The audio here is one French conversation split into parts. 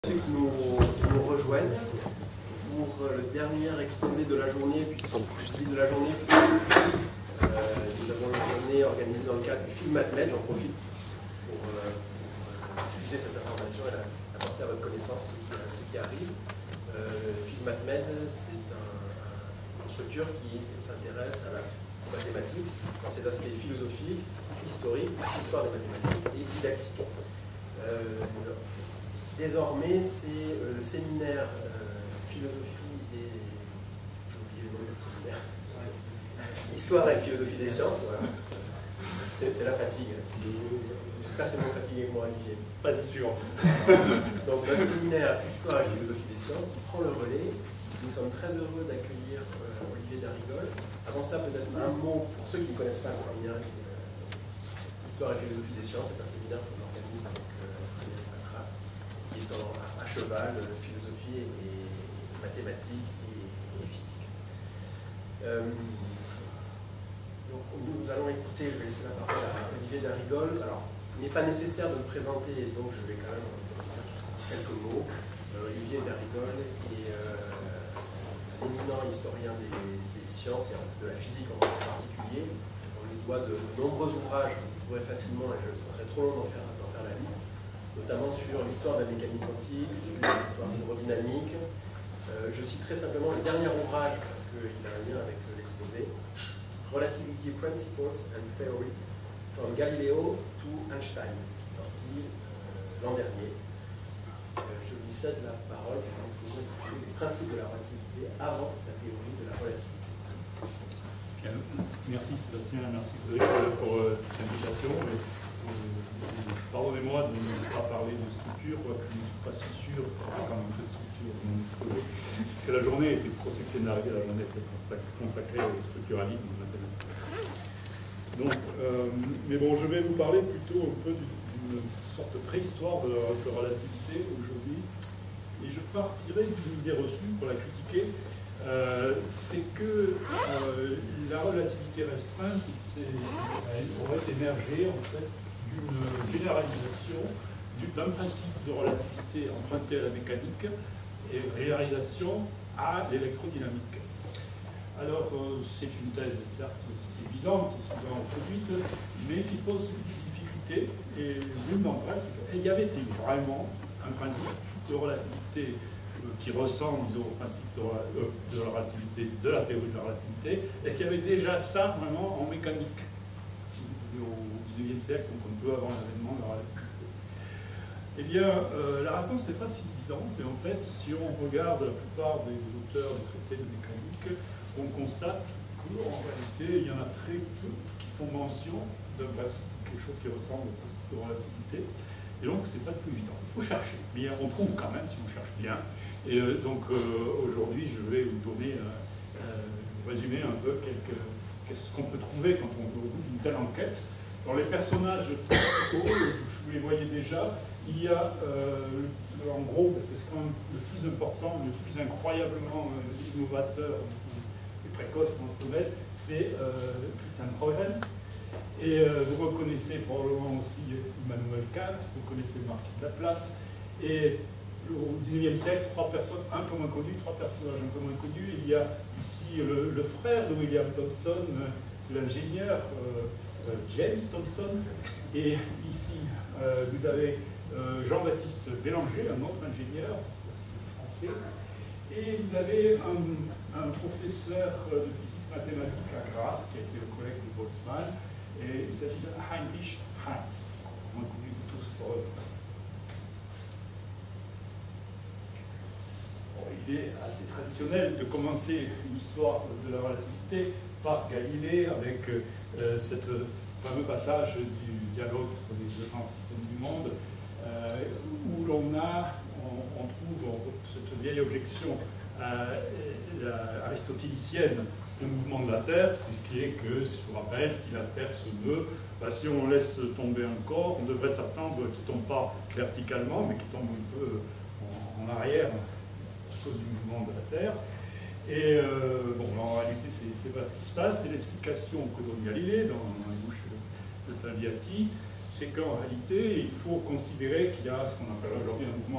Ceux qui nous rejoignent pour le dernier exposé de la journée, nous avons une journée organisée dans le cadre du film Matmed. J'en profite pour diffuser cette information et l'apporter à votre connaissance ce qui arrive. Film Matmed, c'est une structure qui s'intéresse aux mathématiques dans ses aspects philosophiques, historiques, histoire des mathématiques et didactiques. Désormais, c'est le séminaire philosophie et... j'ai oublié le nom du séminaire. Histoire et philosophie des sciences, voilà. C'est la fatigue. J'espère que tu es moins fatigué que moi, Olivier. Pas sûr. Donc, le séminaire Histoire et philosophie des sciences qui prend le relais. Nous sommes très heureux d'accueillir Olivier Darrigol. Avant ça, peut-être un mot pour ceux qui ne connaissent pas le séminaire Histoire et philosophie des sciences. C'est un séminaire qu'on organise avec Frédéric Patras, qui est à cheval, philosophie et mathématiques et physique. Donc nous allons écouter, je vais laisser la parole à Olivier Darrigol. Alors, il n'est pas nécessaire de le présenter, donc je vais quand même dire quelques mots. Olivier Darrigol est un éminent historien des sciences et de la physique en particulier. On lui doit de nombreux ouvrages, vous pourrez facilement, et ce serait trop long d'en faire la liste, notamment sur l'histoire de la mécanique quantique, sur l'histoire hydrodynamique. Je citerai simplement le dernier ouvrage, parce qu'il a un lien avec l'exposé, Relativity Principles and Theories, from Galileo to Einstein, qui est sorti l'an dernier. Je lui cède la parole pour nous expliquer les principes de la relativité avant la théorie de la relativité. Bien. Merci Sébastien, merci Frédéric pour l'invitation. Pardonnez-moi de ne pas parler de structure, quoique je ne suis pas si sûr, enfin un peu de structure de mon exposé, que la journée était prosectionnariée, la journée était consacrée au structuralisme mathématique. Donc, mais bon, je vais vous parler plutôt un peu d'une sorte de préhistoire de la relativité aujourd'hui, et je partirai d'une idée reçue pour la critiquer. C'est que la relativité restreinte aurait émergé en fait d'une généralisation d'un principe de relativité emprunté à la mécanique et réalisation à l'électrodynamique. Alors, c'est une thèse certes séduisante, qui est souvent produite, mais qui pose une difficulté, et l'une d'entre elles, c'est qu'il y avait-il vraiment un principe de relativité qui ressemble au principe de la relativité, de la théorie de la relativité? Est-ce qu'il y avait déjà ça vraiment en mécanique au XIXe siècle, donc un peu avant l'avènement de la relativité? Eh bien, la réponse n'est pas si évidente, et en fait, si on regarde la plupart des auteurs des traités de mécanique, on constate qu'en réalité, il y en a très peu qui font mention d'un principe, quelque chose qui ressemble au principe de relativité, et donc c'est pas plus évident. Il faut chercher, mais on trouve quand même si on cherche bien. Et donc aujourd'hui, je vais vous donner, résumer un peu qu'est-ce qu'on peut trouver quand on va au bout d'une telle enquête. Dans les personnages principaux, vous les voyez déjà, il y a en gros, parce que c'est le plus important, le plus incroyablement innovateur et précoce dans ce domaine, c'est Christian Huygens. Et vous reconnaissez probablement aussi Immanuel Kant, vous connaissez Marquis de Laplace. Et au XIXe siècle, trois personnes un peu moins connues, trois personnages un peu moins connus. Il y a ici le frère de William Thomson, c'est l'ingénieur James Thomson. Et ici, vous avez Jean-Baptiste Bélanger, un autre ingénieur français. Et vous avez un professeur de physique mathématique à Graz, qui a été le collègue de Boltzmann. Et il s'agit de Heinrich Hertz, moins connu de tous pour eux. Il est assez traditionnel de commencer l'histoire de la relativité par Galilée avec ce fameux passage du dialogue sur les deux grands systèmes du monde, où on trouve cette vieille objection aristotélicienne au mouvement de la Terre, c'est ce qui est que, je vous rappelle, si la Terre se meut, si on laisse tomber un corps, on devrait s'attendre qu'il ne tombe pas verticalement, mais qu'il tombe un peu en arrière, à cause du mouvement de la Terre. Et bon, en réalité, c'est pas ce qui se passe. C'est l'explication que donne Galilée dans la bouche de Salviati, c'est qu'en réalité, il faut considérer qu'il y a ce qu'on appelle aujourd'hui un mouvement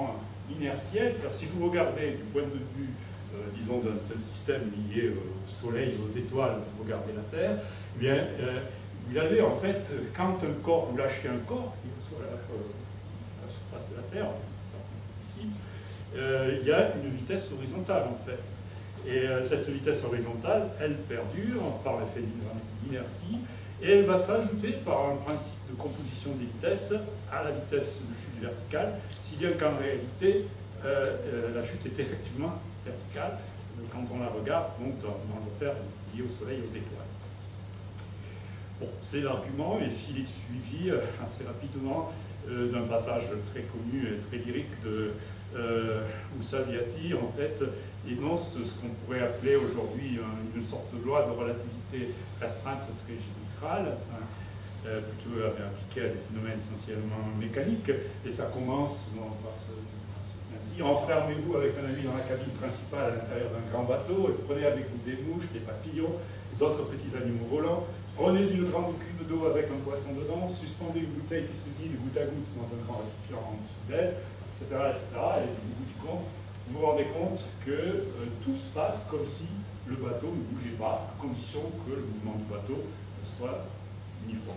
inertielle. C'est-à-dire, si vous regardez du point de vue, disons, d'un système lié au Soleil, aux étoiles, vous regardez la Terre, eh bien, vous avez en fait, quand un corps, vous lâchez un corps, qui est sur la surface de la Terre, ici, il y a une vitesse horizontale en fait. Et cette vitesse horizontale, elle perdure par l'effet d'inertie, et elle va s'ajouter par un principe de composition des vitesses à la vitesse de chute verticale, si bien qu'en réalité, la chute est effectivement verticale quand on la regarde donc dans le repère lié au Soleil et aux étoiles. Bon, c'est l'argument, et il est suivi assez rapidement d'un passage très connu et très lyrique de Moussa Diati, en fait, énonce ce qu'on pourrait appeler aujourd'hui une sorte de loi de relativité restreinte, ce serait générale, plutôt appliquée à des phénomènes essentiellement mécaniques, et ça commence par ainsi: enfermez-vous avec un ami dans la cabine principale à l'intérieur d'un grand bateau, et prenez avec vous des mouches, des papillons, et d'autres petits animaux volants. Prenez une grande cuve d'eau avec un poisson dedans, suspendez une bouteille qui se vide goutte à goutte dans un grand récipient en dessous d'elle, etc., etc. Et au bout du compte, vous vous rendez compte que tout se passe comme si le bateau ne bougeait pas, à condition que le mouvement du bateau soit uniforme.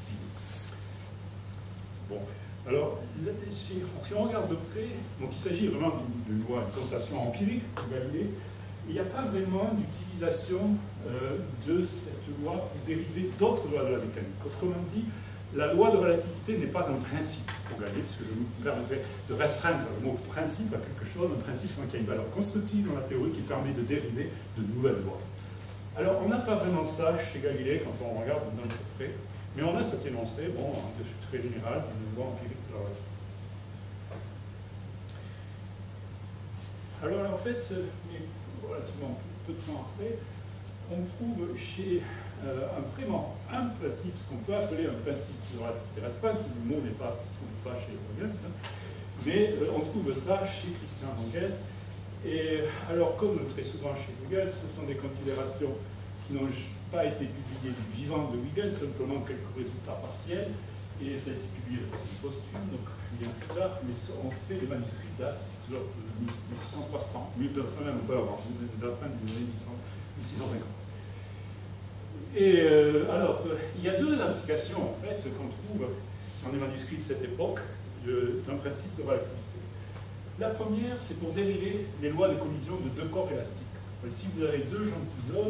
Bon, alors, si on regarde de près, donc il s'agit vraiment d'une loi, une constatation empirique de Galilée. Il n'y a pas vraiment d'utilisation de cette loi pour dériver d'autres lois de la mécanique. Autrement dit, la loi de relativité n'est pas un principe pour Galilée, puisque je me permettrai de restreindre le mot principe à quelque chose, un principe qui a une valeur constructive dans la théorie qui permet de dériver de nouvelles lois. Alors, on n'a pas vraiment ça chez Galilée quand on regarde d'un peu près, mais on a cet énoncé, bon, très général, d'une loi empirique de la relativité. Alors, en fait, relativement peu de temps après, on trouve chez vraiment un principe, ce qu'on peut appeler un principe de relativité restreinte, le mot n'est pas, se trouve pas chez Huygens, mais on trouve ça chez Christian Huygens. Et alors, comme très souvent chez Huygens, ce sont des considérations qui n'ont pas été publiées du vivant de Huygens, simplement quelques résultats partiels, et ça a été publié de façon posthume, donc bien plus tard, mais on sait les manuscrits datent de 1660, même un peu avant, de la fin des années 1650. Et alors, il y a deux applications, en fait, qu'on trouve dans les manuscrits de cette époque d'un principe de relativité. La première, c'est pour dériver les lois de collision de deux corps élastiques. Ici, vous avez deux gentilshommes,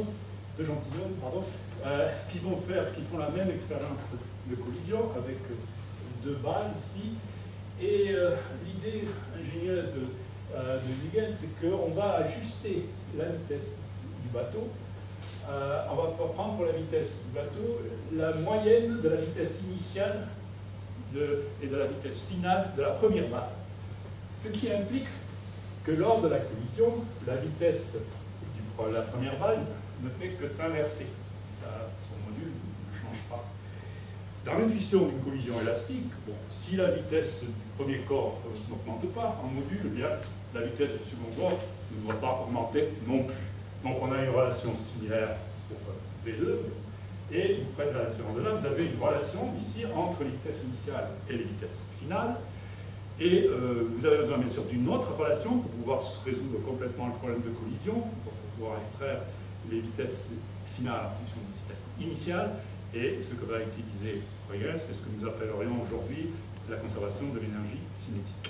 qui font la même expérience de collision avec deux balles ici. Et l'idée ingénieuse de Huygens, c'est qu'on va ajuster la vitesse du bateau. On va prendre pour la vitesse du bateau la moyenne de la vitesse initiale et de la vitesse finale de la première balle. Ce qui implique que lors de la collision, la vitesse de la première balle ne fait que s'inverser. Son module ne change pas. Dans l'intuition d'une collision élastique, bon, si la vitesse du premier corps n'augmente pas en module, eh bien, la vitesse du second corps ne doit pas augmenter non plus. Donc on a une relation similaire pour V2, et près de la référence de là, vous avez une relation ici entre les vitesses initiales et les vitesses finales, et vous avez besoin bien sûr d'une autre relation pour pouvoir résoudre complètement le problème de collision, pour pouvoir extraire les vitesses finales en fonction des vitesses initiales, et ce que va utiliser Huygens, c'est ce que nous appellerions aujourd'hui la conservation de l'énergie cinétique.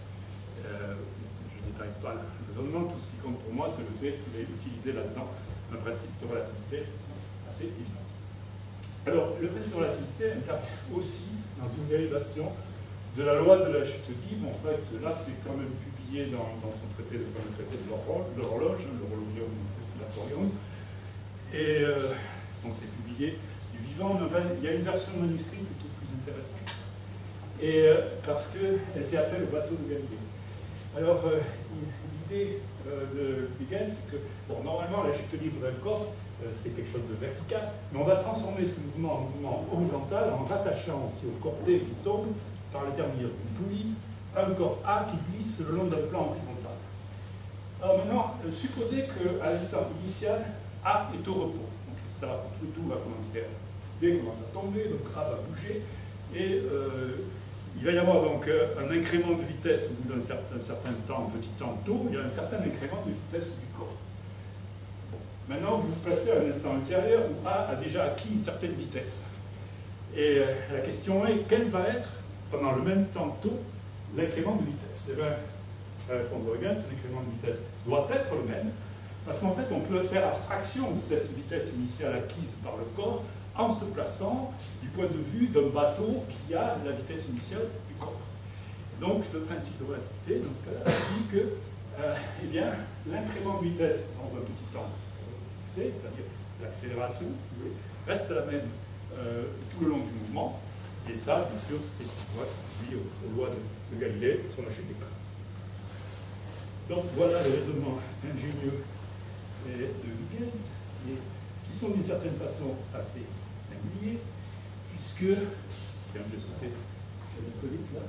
Je ne détaille pas le raisonnement, tout ce qui compte pour moi, c'est le fait d'utiliser là-dedans un principe de relativité assez évident. Alors, le principe de relativité intervient aussi dans une dérivation de la loi de la chute libre. En fait, là, c'est quand même publié dans son traité, le fameux traité de l'horloge, l'horologium oscillatorium. Et donc, c'est publié du vivant. Il y a une version manuscrite plutôt plus intéressante. Et parce qu'elle fait appel au bateau de Galilée. Alors, l'idée de Huygens, c'est que, bon, normalement, la chute libre d'un corps, c'est quelque chose de vertical, mais on va transformer ce mouvement en mouvement horizontal en rattachant aussi au corps D qui tombe par l'intermédiaire d'une poulie, un corps A qui glisse le long d'un plan horizontal. Alors maintenant, supposez qu'à l'instant initial, A est au repos. Donc ça, tout va commencer, D commence à tomber, donc A va bouger, et il va y avoir donc un incrément de vitesse au bout d'un certain temps, un petit temps tôt, il y a un certain incrément de vitesse du corps. Bon. Maintenant, vous vous placez à un instant ultérieur où A a déjà acquis une certaine vitesse. Et la question est, quel va être, pendant le même temps tôt, l'incrément de vitesse? Eh bien, la réponse de Huygens, c'est l'incrément de vitesse doit être le même, parce qu'en fait, on peut faire abstraction de cette vitesse initiale acquise par le corps en se plaçant du point de vue d'un bateau qui a la vitesse initiale du corps. Donc, ce principe de relativité, dans ce cas-là, dit que eh bien, l'incrément de vitesse dans un petit temps fixé, c'est-à-dire l'accélération, reste la même tout le long du mouvement. Et ça, bien sûr, c'est lié aux lois de Galilée sur la chute des corps. Donc, voilà le raisonnement ingénieux de Huygens, qui sont d'une certaine façon assez singuliers, puisque, je viens de sauter la police là,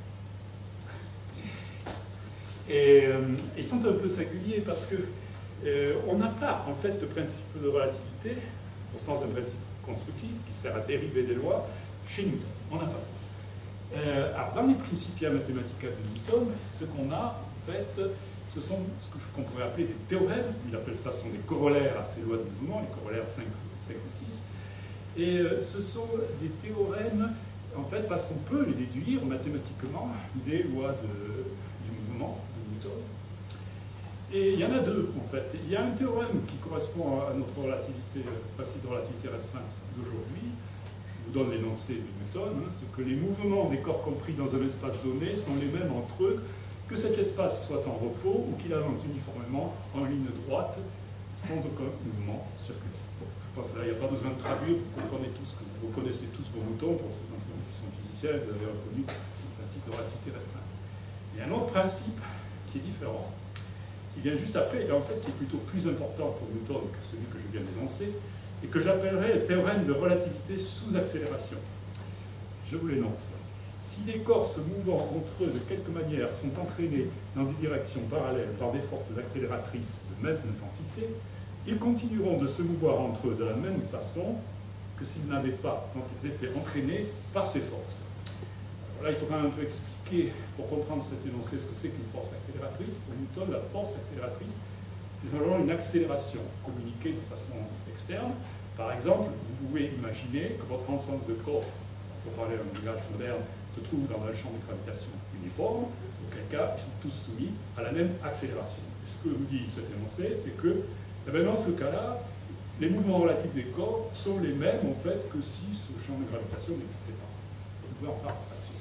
et ils sont un peu singuliers parce que on n'a pas en fait de principe de relativité au sens d'un principe constructif qui sert à dériver des lois chez Newton. On n'a pas ça. Alors, dans les Principia Mathematica de Newton, ce qu'on a en fait, ce sont ce qu'on pourrait appeler des théorèmes. Il appelle ça, ce sont des corollaires à ces lois de mouvement, les corollaires 5 ou 6. Et ce sont des théorèmes, en fait, parce qu'on peut les déduire mathématiquement des lois du mouvement de Newton. Et il y en a deux, en fait. Il y a un théorème qui correspond à notre relativité, principe de relativité restreinte d'aujourd'hui. Je vous donne l'énoncé de Newton, c'est que les mouvements des corps compris dans un espace donné sont les mêmes entre eux, que cet espace soit en repos ou qu'il avance uniformément en ligne droite, sans aucun mouvement circulaire. Bon, je pense que là, il n'y a pas besoin de traduire, vous connaissez tous vos moutons, pour ceux qui sont physiciens, vous avez reconnu le principe de relativité restreinte. Il y a un autre principe qui est différent, qui vient juste après, et en fait qui est plutôt plus important pour Newton que celui que je viens d'énoncer, et que j'appellerais le théorème de relativité sous accélération. Je vous l'énonce. Si des corps se mouvant entre eux de quelque manière sont entraînés dans des directions parallèles par des forces accélératrices de même intensité, ils continueront de se mouvoir entre eux de la même façon que s'ils n'avaient pas été entraînés par ces forces. Alors là, il faut quand même un peu expliquer, pour comprendre cet énoncé, ce que c'est qu'une force accélératrice. Pour Newton, la force accélératrice, c'est simplement une accélération communiquée de façon externe. Par exemple, vous pouvez imaginer que votre ensemble de corps, pour parler en langage moderne, se trouve dans un champ de gravitation uniforme, auquel cas ils sont tous soumis à la même accélération. Et ce que vous dit cet énoncé, c'est que dans ce cas-là, les mouvements relatifs des corps sont les mêmes en fait que si ce champ de gravitation n'existait pas. Vous pouvez en faire abstraction.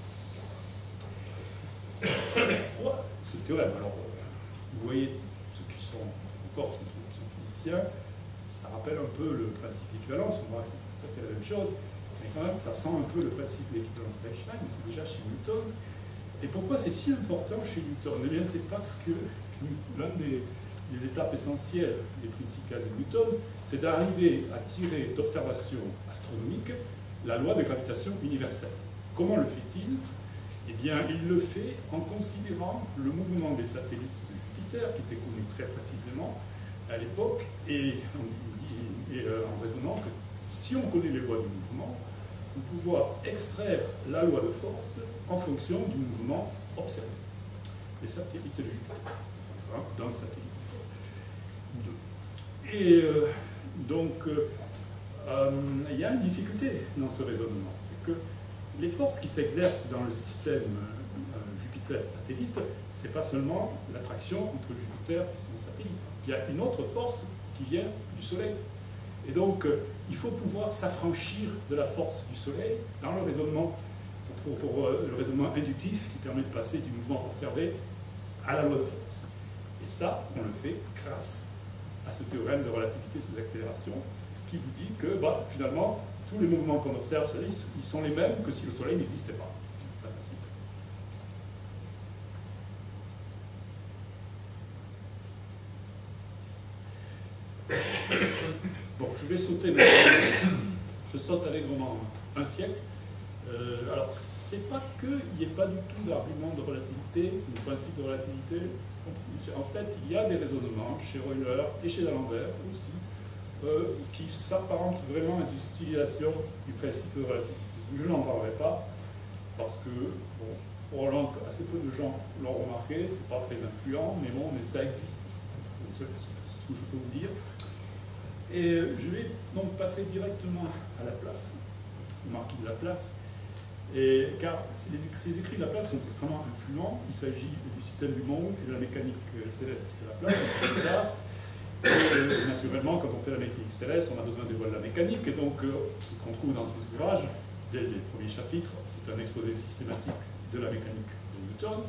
Ce théorème, alors vous voyez ceux qui sont encore ceux qui sont physiciens, ça rappelle un peu le principe d'équivalence, on voit que c'est tout à fait la même chose. Mais quand même, ça sent un peu le principe de l'équivalence d'Einstein, mais c'est déjà chez Newton. Et pourquoi c'est si important chez Newton? Eh bien, c'est parce que l'une des étapes essentielles des Principia de Newton, c'est d'arriver à tirer d'observations astronomiques la loi de gravitation universelle. Comment le fait-il? Eh bien, il le fait en considérant le mouvement des satellites de Jupiter, qui était connu très précisément à l'époque, et en raisonnant que si on connaît les lois du mouvement, on pouvoir extraire la loi de force en fonction du mouvement observé. Les satellites de Jupiter, d'un satellite. Et donc, il y a une difficulté dans ce raisonnement, c'est que les forces qui s'exercent dans le système Jupiter-satellite, c'est pas seulement l'attraction entre Jupiter et son satellite. Il y a une autre force qui vient du Soleil. Et donc, il faut pouvoir s'affranchir de la force du Soleil dans le raisonnement, pour le raisonnement inductif qui permet de passer du mouvement observé à la loi de force. Et ça, on le fait grâce à ce théorème de relativité sous accélération qui vous dit que, finalement, tous les mouvements qu'on observe, ils sont les mêmes que si le Soleil n'existait pas. Bon, je vais sauter maintenant. Je saute allègrement un siècle. Alors, c'est pas qu'il n'y ait pas du tout d'argument de relativité, de principe de relativité. En fait, il y a des raisonnements chez Euler et chez D'Alembert aussi qui s'apparentent vraiment à l'utilisation du principe de relativité. Je n'en parlerai pas. parce que, bon, probablement assez peu de gens l'ont remarqué, c'est pas très influent, mais bon, mais ça existe. C'est ce que je peux vous dire. Et je vais donc passer directement à la place, au marquis de la place, car ces écrits de la place sont extrêmement influents. Il s'agit du système du monde et de la mécanique céleste de la place. Et naturellement, quand on fait la mécanique céleste, on a besoin des lois de la mécanique, et donc ce qu'on trouve dans ces ouvrages, dès les premiers chapitres, c'est un exposé systématique de la mécanique de Newton.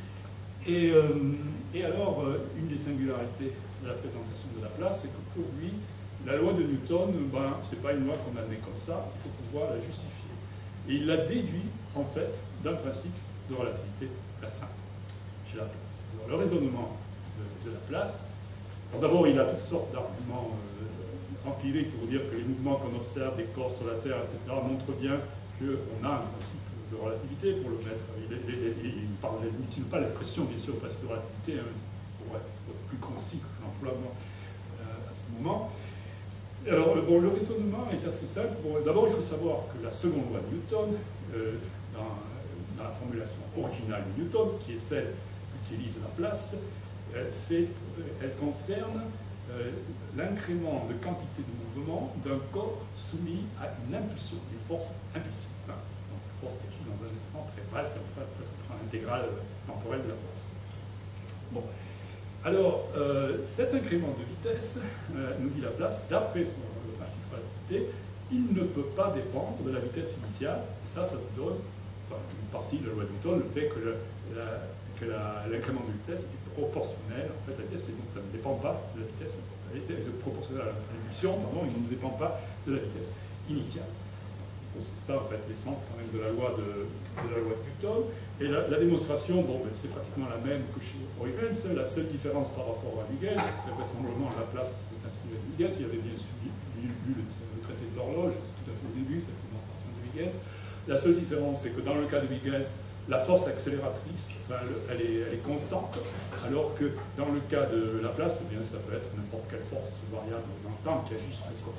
Et alors, une des singularités de la présentation de Laplace, c'est que pour lui, la loi de Newton, ben, ce n'est pas une loi qu'on admet comme ça, il faut pouvoir la justifier. Et il la déduit, en fait, d'un principe de relativité restreinte chez Laplace. Alors, le raisonnement de Laplace, d'abord, il a toutes sortes d'arguments empiriques pour dire que les mouvements qu'on observe, des corps sur la Terre, etc., montrent bien qu'on a un principe de relativité pour le mettre. Il n'utilise pas l'expression, bien sûr, principe de relativité, hein, pour être plus concis que l'emploi à ce moment. Alors, bon, le raisonnement est assez simple. Bon, d'abord, il faut savoir que la seconde loi de Newton, dans la formulation originale de Newton, qui est celle qu'utilise Laplace, elle concerne l'incrément de quantité de mouvement d'un corps soumis à une impulsion, une force impulsive. Enfin, donc, une force qui agit dans un instant très bref, intégrale temporelle de la force. Bon. Alors, cet incrément de vitesse, nous dit Laplace, d'après le principe de relativité, il ne peut pas dépendre de la vitesse initiale. Et ça donne, enfin, une partie de la loi de Newton, le fait que l'incrément de vitesse est proportionnel en fait, à la vitesse, et donc ça ne dépend pas de la vitesse, proportionnel à l'impulsion, pardon, il ne dépend pas de la vitesse initiale. C'est ça en fait l'essence quand même de la loi de Newton. Et la démonstration, bon, ben, c'est pratiquement la même que chez Huygens. La seule différence par rapport à Huygens, très vraisemblablement Laplace s'est inspiré de Huygens, il avait bien lu le traité de l'horloge, tout à fait au début, cette démonstration de Huygens. La seule différence, c'est que dans le cas de Huygens, la force accélératrice, enfin, elle est constante, alors que dans le cas de Laplace, eh bien, ça peut être n'importe quelle force variable dans le temps qui agit sur le corps.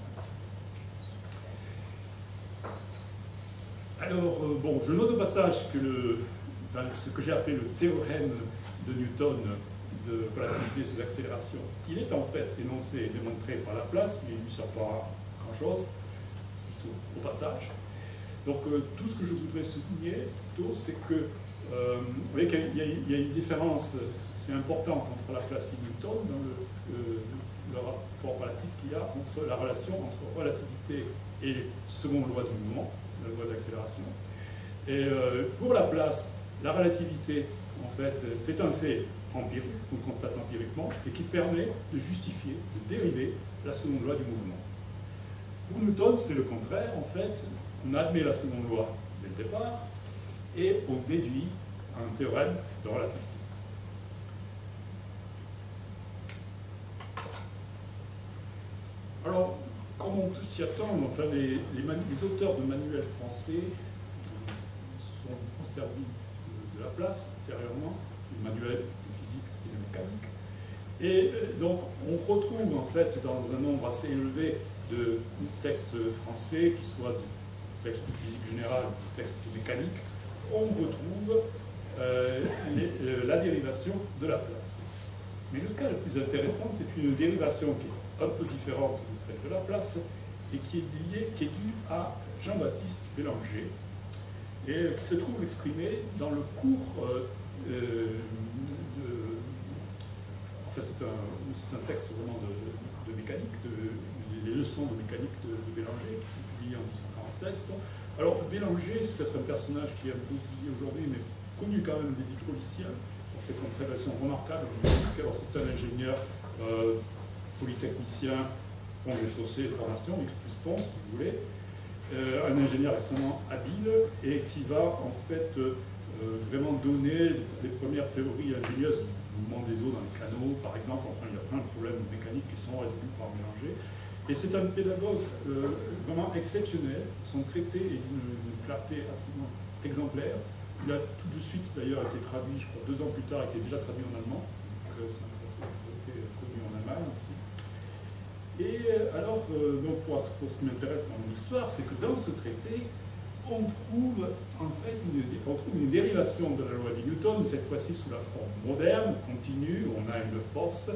Alors, bon, je note au passage que ce que j'ai appelé le théorème de Newton de relativité sous accélération, il est en fait énoncé et démontré par Laplace, mais il ne lui sort pas grand-chose, au passage. Donc, tout ce que je voudrais souligner, plutôt, c'est que, vous voyez qu'il y a une différence assez importante entre Laplace et Newton dans le rapport relatif qu'il y a entre la relation entre relativité et seconde loi du mouvement, la loi d'accélération. Et pour Laplace, la relativité, en fait, c'est un fait empirique, qu'on constate empiriquement, et qui permet de justifier, de dériver la seconde loi du mouvement. Pour Newton, c'est le contraire, en fait, on admet la seconde loi dès le départ, et on déduit un théorème de relativité. Alors, comme on peut s'y attendre, enfin, les auteurs de manuels français sont conservés de Laplace antérieurement, les manuels de physique et de mécanique. Et donc, on retrouve en fait dans un nombre assez élevé de textes français, qui soient du texte de physique générale ou du texte de mécanique, on retrouve la dérivation de Laplace. Mais le cas le plus intéressant, c'est une dérivation qui est un peu différente de celle de Laplace et qui est due à Jean-Baptiste Bélanger et qui se trouve exprimé dans le cours enfin, c'est un texte vraiment de mécanique, les leçons de mécanique de Bélanger, qui est publié en 1847. Alors, Bélanger, c'est peut-être un personnage qui est un peu oublié aujourd'hui, mais connu quand même des hydrauliciens pour ses contributions remarquables. Alors, c'est un ingénieur polytechnicien, pont et chaussée de formation, X plus pont, si vous voulez, un ingénieur extrêmement habile et qui va en fait vraiment donner les premières théories ingénieuses du mouvement des eaux dans les canaux, par exemple. Enfin, il y a plein de problèmes mécaniques qui sont résolus par Bélanger. Et c'est un pédagogue vraiment exceptionnel. Son traité est d'une clarté absolument exemplaire. Il a tout de suite d'ailleurs été traduit, je crois 2 ans plus tard, il était déjà traduit en allemand. Donc c'est un traité connu en Allemagne aussi. Et alors, donc pour ce qui m'intéresse dans mon histoire, c'est que dans ce traité, on trouve en fait une dérivation de la loi de Newton, cette fois-ci sous la forme moderne, continue. On a une force,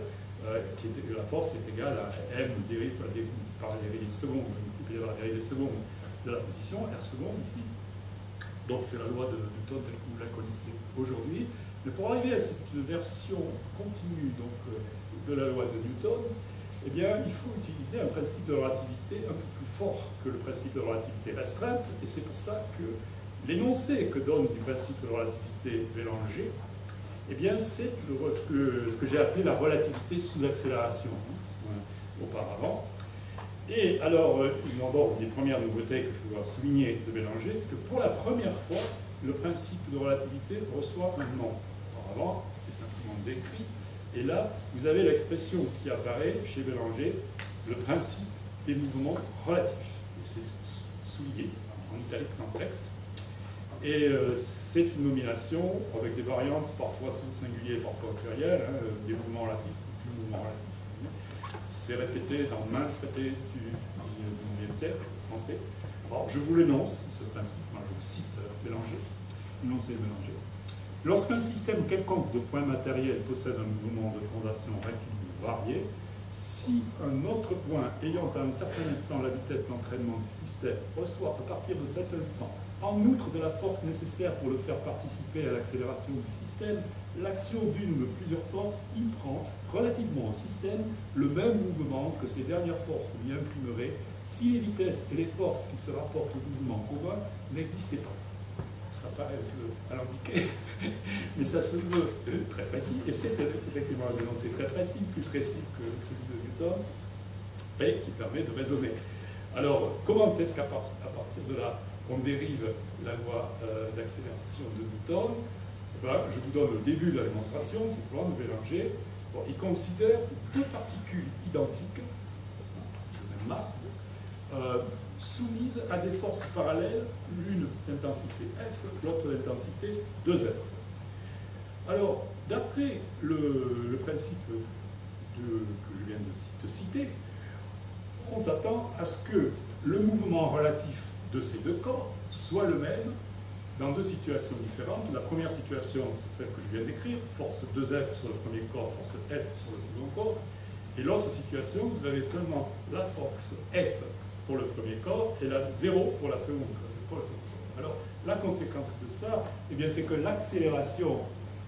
la force est égale à m par la dérivée seconde, multipliée par la dérivée seconde de la position, r seconde ici. Donc c'est la loi de Newton telle que vous la connaissez aujourd'hui. Mais pour arriver à cette version continue donc, de la loi de Newton, eh bien, il faut utiliser un principe de relativité un peu plus fort que le principe de relativité restreinte, et c'est pour ça que l'énoncé que donne du principe de relativité Bélanger, eh bien, c'est ce que j'ai appelé la relativité sous accélération auparavant. Et alors, d'abord, une des premières nouveautés que je dois souligner de Bélanger, c'est que pour la première fois, le principe de relativité reçoit un nom. Auparavant, c'est simplement décrit. Et là, vous avez l'expression qui apparaît chez Bélanger, le principe des mouvements relatifs. Et c'est souligné en italique dans le texte. Et c'est une nomination avec des variantes parfois sous singulier, parfois au pluriel, des mouvements relatifs, du mouvement relatif. C'est répété dans maintes traités du XIXe siècle français. Alors, je vous l'énonce, ce principe, je vous cite Bélanger, énoncé Bélanger. Lorsqu'un système quelconque de points matériels possède un mouvement de translation rectiligne varié, si un autre point ayant à un certain instant la vitesse d'entraînement du système reçoit à partir de cet instant, en outre de la force nécessaire pour le faire participer à l'accélération du système, l'action d'une ou de plusieurs forces y prend, relativement au système, le même mouvement que ces dernières forces lui imprimeraient si les vitesses et les forces qui se rapportent au mouvement commun n'existaient pas. Ça paraît un peu alambiqué, mais ça se veut très précis, et c'est effectivement un énoncé très précis, plus précis que celui de Newton, et qui permet de raisonner. Alors, comment est-ce qu'à partir de là, on dérive la loi d'accélération de Newton? Je vous donne le début de la démonstration, c'est le plan de Bélanger. Bon, il considère deux particules identiques, de même masse, soumises à des forces parallèles, l'une d'intensité F, l'autre d'intensité 2F. Alors, d'après le principe que je viens de citer, on s'attend à ce que le mouvement relatif de ces deux corps soit le même dans deux situations différentes. La première situation, c'est celle que je viens d'écrire, force 2F sur le premier corps, force F sur le second corps. Et l'autre situation, vous avez seulement la force F pour le premier corps et la 0 pour la seconde corps. Alors, la conséquence de ça, eh bien, c'est que l'accélération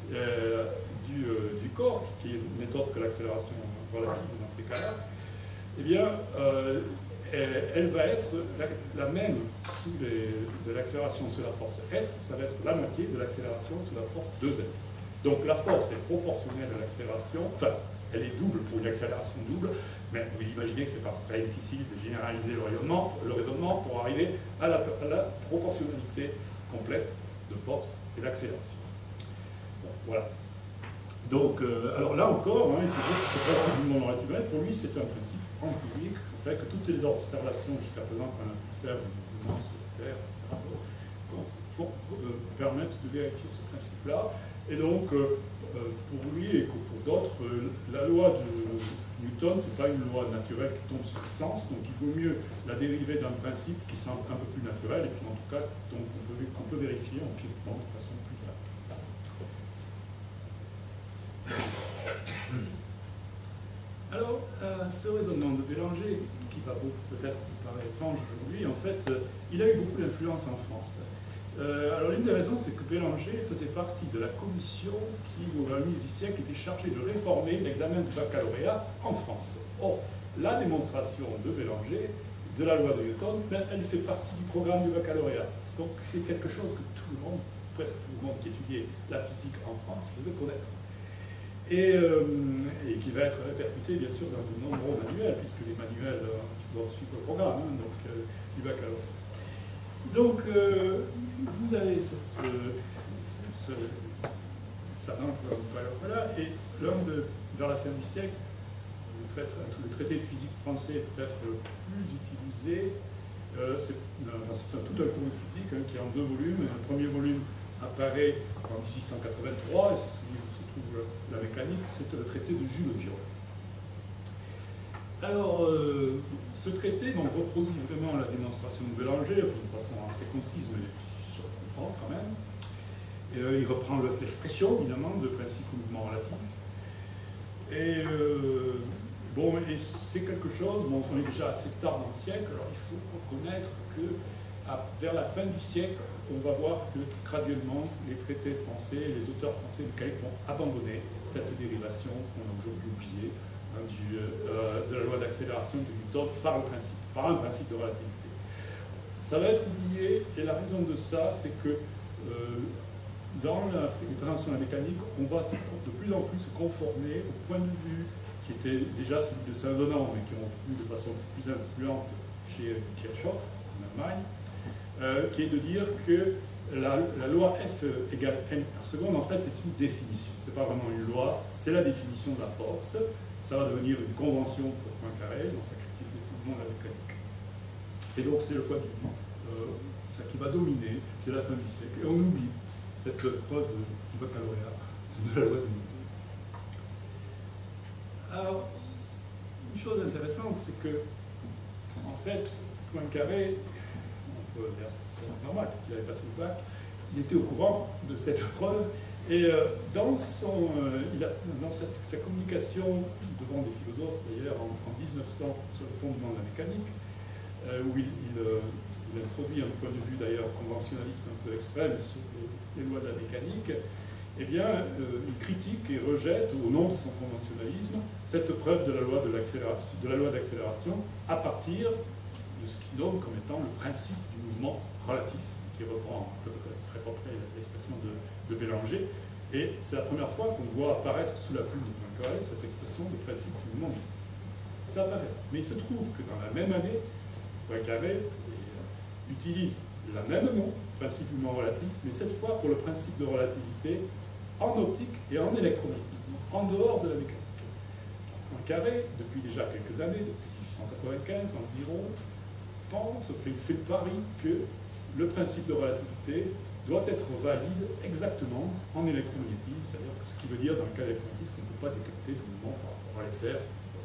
du corps, qui n'est autre que l'accélération relative dans ces cas-là, eh bien, elle va être la même de l'accélération sous la force F, ça va être la moitié de l'accélération sous la force 2F. Donc la force est proportionnelle à l'accélération, enfin, elle est double pour une accélération double, mais vous imaginez que c'est pas très difficile de généraliser le raisonnement pour arriver à la proportionnalité complète de force et d'accélération. Bon, voilà. Donc, alors là encore, il faut dire que ce principe du mouvement relatif, pour lui, c'est un principe empirique, fait que toutes les observations jusqu'à présent qu'on a pu faire du mouvement sur la Terre, etc., permettent de vérifier ce principe-là. Et donc, pour lui et pour d'autres, la loi de Newton, ce n'est pas une loi naturelle qui tombe sur le sens, donc il vaut mieux la dériver d'un principe qui semble un peu plus naturel, et puis en tout cas, qu'on peut vérifier empiriquement de façon plus grave. Alors, ce raisonnement de Bélanger, qui va peut-être vous paraître étrange aujourd'hui, en fait, il a eu beaucoup d'influence en France. Alors, l'une des raisons, c'est que Bélanger faisait partie de la commission qui, au XXe siècle, était chargée de réformer l'examen du baccalauréat en France. Or, la démonstration de Bélanger, de la loi de Newton, elle fait partie du programme du baccalauréat. Donc, c'est quelque chose que tout le monde, presque tout le monde qui étudiait la physique en France, devait connaître. Et qui va être répercuté bien sûr dans de nombreux manuels, puisque les manuels doivent suivre le programme du baccalauréat. Donc, vous avez voilà, et vers la fin du siècle, le traité de physique français peut-être le plus utilisé. C'est tout un cours de physique qui est en 2 volumes. Un premier volume apparaît en 1883, et c'est celui où se trouve la mécanique, c'est le traité de Jules Viol. Alors, ce traité donc, reproduit vraiment la démonstration de Bélanger de façon assez concise, mais sur comprendre quand même. Et, il reprend l'expression, évidemment, de principe au mouvement relatif. Et bon, et c'est quelque chose, bon, on est déjà assez tard dans le siècle, alors il faut reconnaître que vers la fin du siècle, on va voir que graduellement les traités français, les auteurs français du CAIC vont abandonner cette dérivation qu'on a aujourd'hui oubliée de la loi d'accélération de Newton par un principe de relativité. Ça va être oublié, et la raison de ça, c'est que dans l'intégration de la mécanique, on va de plus en plus se conformer au point de vue qui était déjà celui de Saint-Venant, mais qui ont eu de façon plus influente chez Kirchhoff, en Allemagne, qui est de dire que la loi F égale m par seconde, en fait, c'est une définition. Ce n'est pas vraiment une loi, c'est la définition de la force. Ça va devenir une convention pour Poincaré dans sa critique des fondements de la mécanique. Et donc, c'est le point de vue, ça qui va dominer dès la fin du siècle. Et on oublie cette preuve du baccalauréat de la loi de Newton. Alors, une chose intéressante, c'est que, en fait, Poincaré, c'est normal, parce qu'il avait passé le bac, il était au courant de cette preuve, et dans sa communication devant des philosophes, d'ailleurs, en 1900, sur le fondement de la mécanique, où il introduit un point de vue, d'ailleurs, conventionnaliste un peu extrême sur les lois de la mécanique, eh bien, il critique et rejette, au nom de son conventionnalisme, cette preuve de la loi d'accélération à partir de ce qu'il nomme comme étant le principe du mouvement relatif, qui reprend très propre l'expression de Bélanger. Et c'est la première fois qu'on voit apparaître sous la plume de Poincaré cette expression de principe du mouvement. Ça apparaît. Mais il se trouve que dans la même année, Poincaré utilise le même nom, principe du mouvement relatif, mais cette fois pour le principe de relativité en optique et en électromagnétique, en dehors de la mécanique. Poincaré, depuis déjà quelques années, depuis 1895 environ, fait le pari que le principe de relativité doit être valide exactement en électromagnétisme, c'est-à-dire ce qui veut dire dans le cas électromagnétique qu'on ne peut pas détecter de mouvement par rapport à l'éther,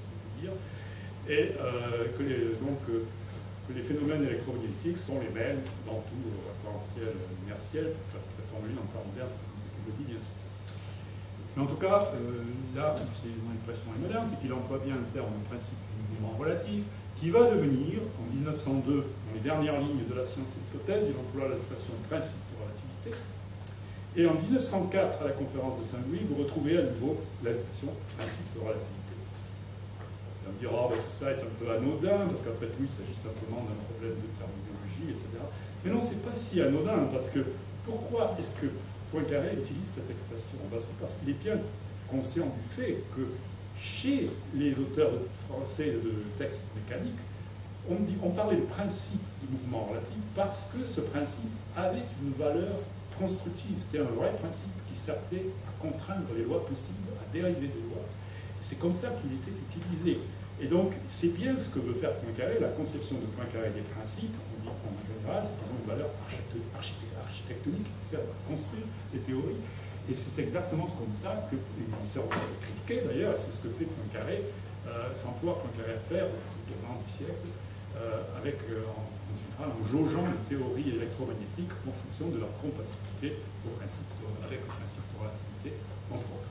et que les phénomènes électromagnétiques sont les mêmes dans tout référentiel inertiel, la formule en termes inverse, c'est ce qu'il le dit bien sûr. Mais en tout cas, là où mon impression est moderne, c'est qu'il emploie bien le terme de principe du mouvement relatif, qui va devenir, en 1902, dans les dernières lignes de la science et l'hypothèse, il emploie l'expression principe de relativité. Et en 1904, à la conférence de Saint-Louis, vous retrouvez à nouveau l'expression principe de relativité. Vous allez me dire, oh, ben, tout ça est un peu anodin, parce qu'après tout, il s'agit simplement d'un problème de terminologie, etc. Mais non, c'est pas si anodin, parce que pourquoi est-ce que Poincaré utilise cette expression? Ben, c'est parce qu'il est bien conscient du fait que chez les auteurs français de textes mécaniques, on parlait de principe du mouvement relatif parce que ce principe avait une valeur constructive. C'était un vrai principe qui servait à contraindre les lois possibles, à dériver des lois. C'est comme ça qu'il était utilisé. Et donc, c'est bien ce que veut faire Poincaré, la conception de Poincaré des principes, on dit en général, c'est qu'ils ont une valeur architectonique qui sert à construire les théories. Et c'est exactement comme ça que, et c'est critiqué d'ailleurs, et c'est ce que fait Poincaré, s'emploie Poincaré à faire au tournant du siècle, avec en général en jaugeant les théories électromagnétiques en fonction de leur compatibilité avec le principe de relativité, entre autres.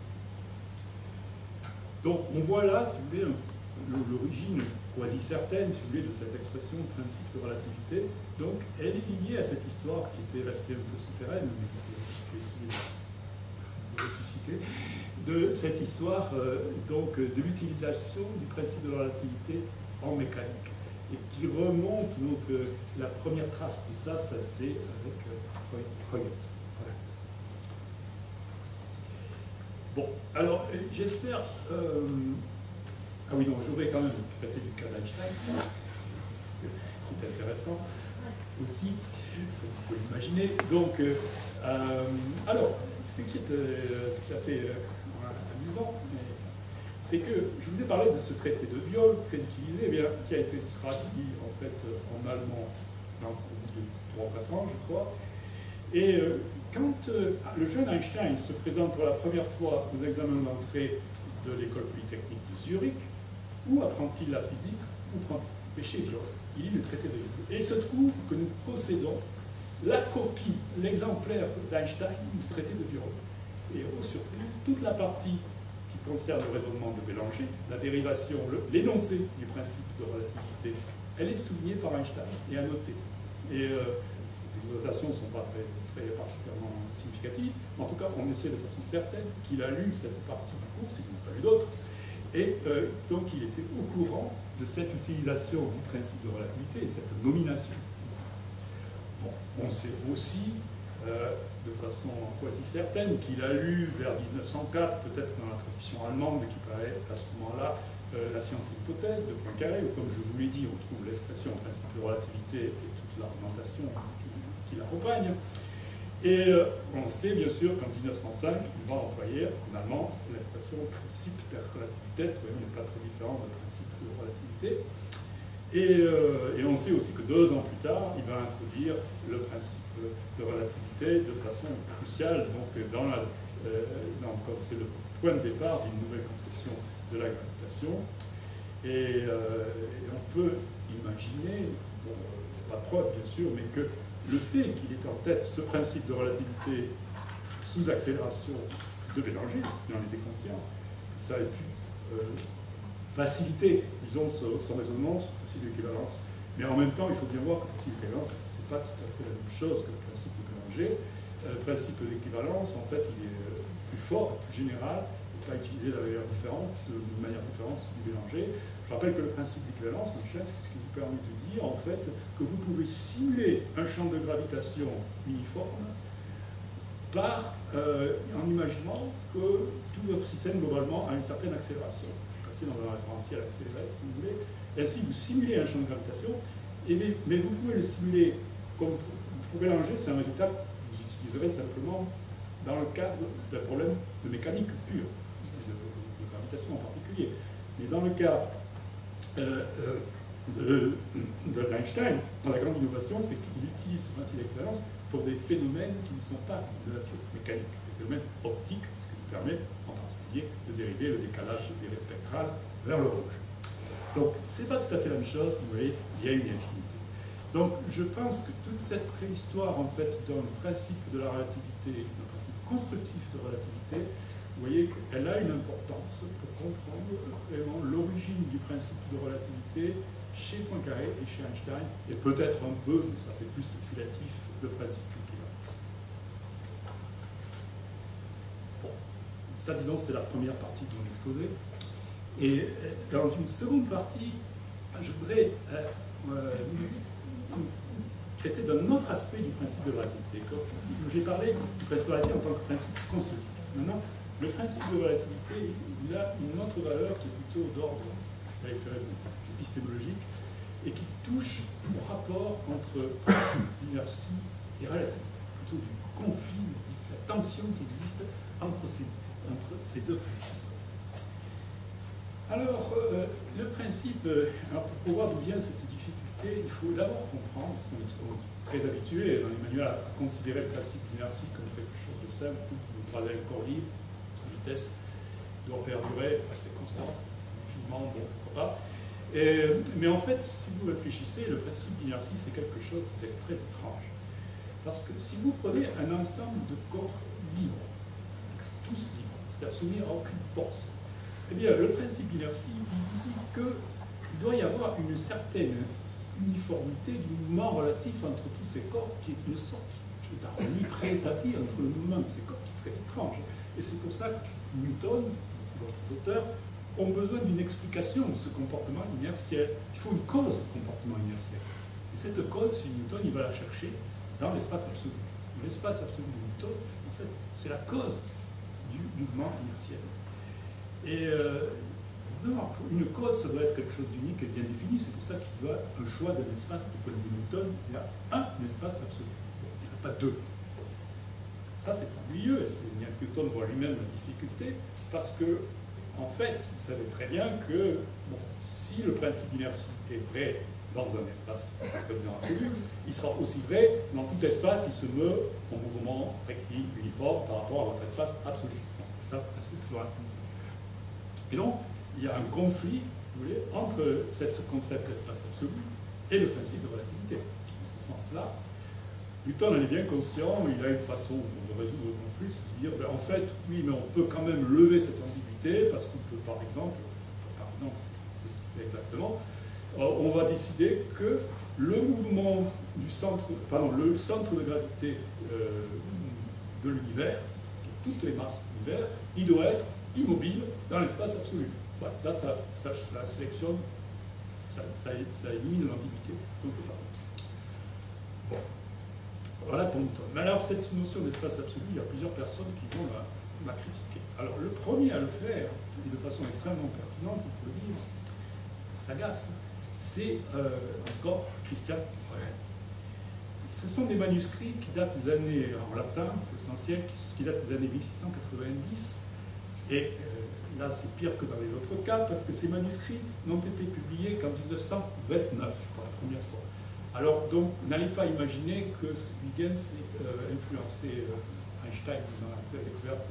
Donc on voit là, si vous voulez, l'origine quasi certaine, si vous voulez, de cette expression de principe de relativité. Donc elle est liée à cette histoire qui était restée un peu souterraine, mais qui est essayé de ressusciter, de cette histoire donc, de l'utilisation du principe de relativité en mécanique, et qui remonte, donc la première trace de ça, c'est avec Huygens. Bon, alors j'espère... ah oui, non, je voudrais quand même traiter du cas d'Einstein, qui est intéressant aussi, vous pouvez l'imaginer. Donc, alors, ce qui est tout à fait amusant, c'est que je vous ai parlé de ce traité de viol très utilisé, eh bien, qui a été traduit en fait en allemand au bout de 3 ou 4 ans, je crois. Et quand le jeune Einstein se présente pour la première fois aux examens d'entrée de l'école polytechnique de Zurich, Ou apprend-il la physique, ou prend-il le péché viol. Il lit le traité de Viollet. Et il se trouve que nous possédons la copie, l'exemplaire d'Einstein du traité de Viollet. Et aux surprises, toute la partie qui concerne le raisonnement de Bélanger, la dérivation, l'énoncé du principe de relativité, elle est soulignée par Einstein et annotée. Et les notations ne sont pas très particulièrement significatives. En tout cas, on essaie de façon certaine qu'il a lu cette partie du cours, s'il n'a pas lu d'autres. Et donc, il était au courant de cette utilisation du principe de relativité et cette nomination. Bon, on sait aussi, de façon quasi certaine, qu'il a lu vers 1904, peut-être dans la traduction allemande, qui paraît à ce moment-là, la science et l'hypothèse de Poincaré, où, comme je vous l'ai dit, on trouve l'expression principe de relativité et toute l'argumentation qui l'accompagne. Et on sait bien sûr qu'en 1905, il va employer en allemand l'expression principe der Relativität, qui n'est pas très différent du principe de relativité. Et on sait aussi que 2 ans plus tard, il va introduire le principe de relativité de façon cruciale. Donc, c'est le point de départ d'une nouvelle conception de la gravitation. Et on peut imaginer, bon, pas de preuve bien sûr, mais que le fait qu'il ait en tête ce principe de relativité sous accélération de Bélanger, il en était conscient, ça a pu faciliter, disons, son raisonnement sur le principe d'équivalence. Mais en même temps, il faut bien voir que le principe d'équivalence, ce n'est pas tout à fait la même chose que le principe de Bélanger. Le principe d'équivalence, en fait, il est plus fort, plus général, il n'est pas utilisé de manière différente du Bélanger. Je rappelle que le principe d'équivalence, c'est ce qui vous permet de dire, en fait, que vous pouvez simuler un champ de gravitation uniforme en imaginant que tout votre système, globalement, a une certaine accélération. Passer dans un référentiel accéléré, si vous voulez. Et ainsi, vous simulez un champ de gravitation, mais vous pouvez le simuler comme pour Bélanger, c'est un résultat que vous utiliserez simplement dans le cadre d'un problème de mécanique pure, de gravitation en particulier. Mais dans le cas de Einstein, la grande innovation, c'est qu'il utilise ce principe d'équivalence pour des phénomènes qui ne sont pas de nature mécanique, des phénomènes optiques, ce qui nous permet en particulier de dériver le décalage des raies spectrales vers le rouge. Donc, ce n'est pas tout à fait la même chose, vous voyez, il y a une infinité. Donc, je pense que toute cette préhistoire, en fait, dans le principe de la relativité, le principe constructif de relativité, vous voyez qu'elle a une importance pour comprendre vraiment l'origine du principe de relativité chez Poincaré et chez Einstein, et peut-être un peu, mais ça c'est plus spéculatif, le principe d'équivalence. Bon, ça disons c'est la première partie de mon exposé. Et dans une seconde partie, je voudrais traiter d'un autre aspect du principe de relativité. J'ai parlé du principe de relativité en tant que principe constructif. Maintenant, le principe de relativité, il a une autre valeur qui est plutôt d'ordre épistémologique et qui touche au rapport entre principe d'inertie et relativité, plutôt du conflit, de la tension qui existe entre ces deux principes. Alors, le principe, pour pouvoir d'où vient cette difficulté, il faut d'abord comprendre, parce qu'on est très habitué dans les manuels à considérer le principe d'inertie comme quelque chose de simple, le droit d'un corps libre, vitesse doit perdurer, rester constant, infiniment, bon, pourquoi pas. Mais en fait, si vous réfléchissez, le principe d'inertie, c'est quelque chose de très étrange. Parce que si vous prenez un ensemble de corps libres, tous libres, c'est-à-dire soumis à aucune force, eh bien, le principe d'inertie dit qu'il doit y avoir une certaine uniformité du mouvement relatif entre tous ces corps, qui est une sorte d'harmonie préétablie entre le mouvement de ces corps, qui est très étrange. Et c'est pour ça que Newton, d'autres auteurs, ont besoin d'une explication de ce comportement inertiel. Il faut une cause du comportement inertiel. Et cette cause, chez Newton, il va la chercher dans l'espace absolu. L'espace absolu de Newton, en fait, c'est la cause du mouvement inertiel. Et une cause, ça doit être quelque chose d'unique et bien défini. C'est pour ça qu'il doit un choix d'un espace du point de vue de Newton. Il y a un espace absolu. Il n'y en a pas deux. Ça, c'est ennuyeux. Newton voit lui-même la difficulté parce que, en fait, vous savez très bien que bon, si le principe d'inertie est vrai dans un espace absolu, il sera aussi vrai dans tout espace qui se meut en mouvement rectiligne uniforme par rapport à votre espace absolu. Donc, ça, c'est le principe de relativité. Et donc, il y a un conflit vous voulez, entre ce concept d'espace absolu et le principe de relativité. Dans ce sens-là, Newton en est bien conscient, il a une façon de résoudre le conflit, c'est de dire, ben, en fait, oui, mais on peut quand même lever cette ambiguïté, parce qu'on peut, par exemple, c'est ce qu'il fait exactement, on va décider que le mouvement du centre, le centre de gravité de l'univers, toutes les masses de l'univers, il doit être immobile dans l'espace absolu. Voilà, ça sélectionne, ça élimine l'ambiguïté. Bon. Voilà pour Newton. Mais alors, cette notion d'espace absolu, il y a plusieurs personnes qui vont la critiquer. Alors, le premier à le faire, et de façon extrêmement pertinente, il faut le dire, sagace, c'est encore Christian Huygens. Ce sont des manuscrits qui datent des années, en latin, l'essentiel, qui datent des années 1690, et là c'est pire que dans les autres cas, parce que ces manuscrits n'ont été publiés qu'en 1929, pour la première fois. Alors, donc, n'allez pas imaginer que Huygens ait influencé Einstein dans la découverte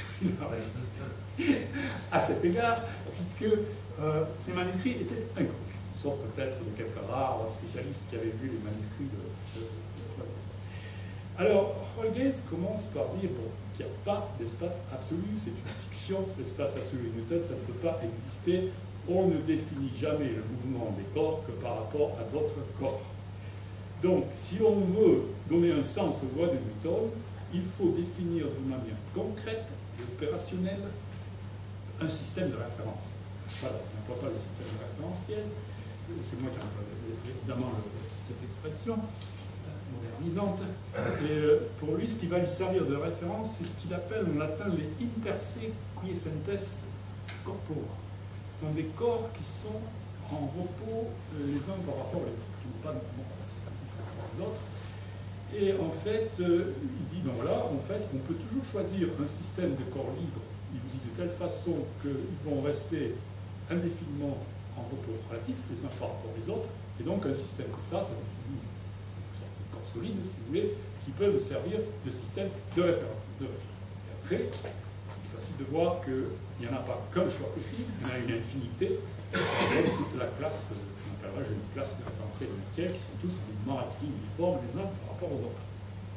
de à cet égard, puisque ces manuscrits étaient inconnus, sauf peut-être de quelques rares spécialistes qui avaient vu les manuscrits de Huygens. Alors, Huygens commence par dire bon, qu'il n'y a pas d'espace absolu, c'est une fiction, l'espace absolu de Newton, ça ne peut pas exister, on ne définit jamais le mouvement des corps que par rapport à d'autres corps. Donc, si on veut donner un sens aux lois de Newton, il faut définir d'une manière concrète et opérationnelle un système de référence. Voilà, on n'emploie pas le système de référentiel, c'est moi qui emploie évidemment cette expression modernisante. Et pour lui, ce qui va lui servir de référence, c'est ce qu'il appelle en latin les interse quiescentes corpora. Donc des corps qui sont en repos les uns par rapport aux autres, qui n'ont pas de mouvement les autres. Et en fait, il dit, ben voilà, en fait, on peut toujours choisir un système de corps libres, il vous dit de telle façon qu'ils vont rester indéfiniment en repos relatif, les uns par rapport aux autres, et donc un système comme ça définit une sorte de corps solide, si vous voulez, qui peut vous servir de système de référence. Et après, il est facile de voir qu'il n'y en a pas qu'un choix possible, il y en a une infinité, et toute la classe j'ai une classe de référentiels inertiels qui sont tous en mouvement actif uniforme les uns par rapport aux autres.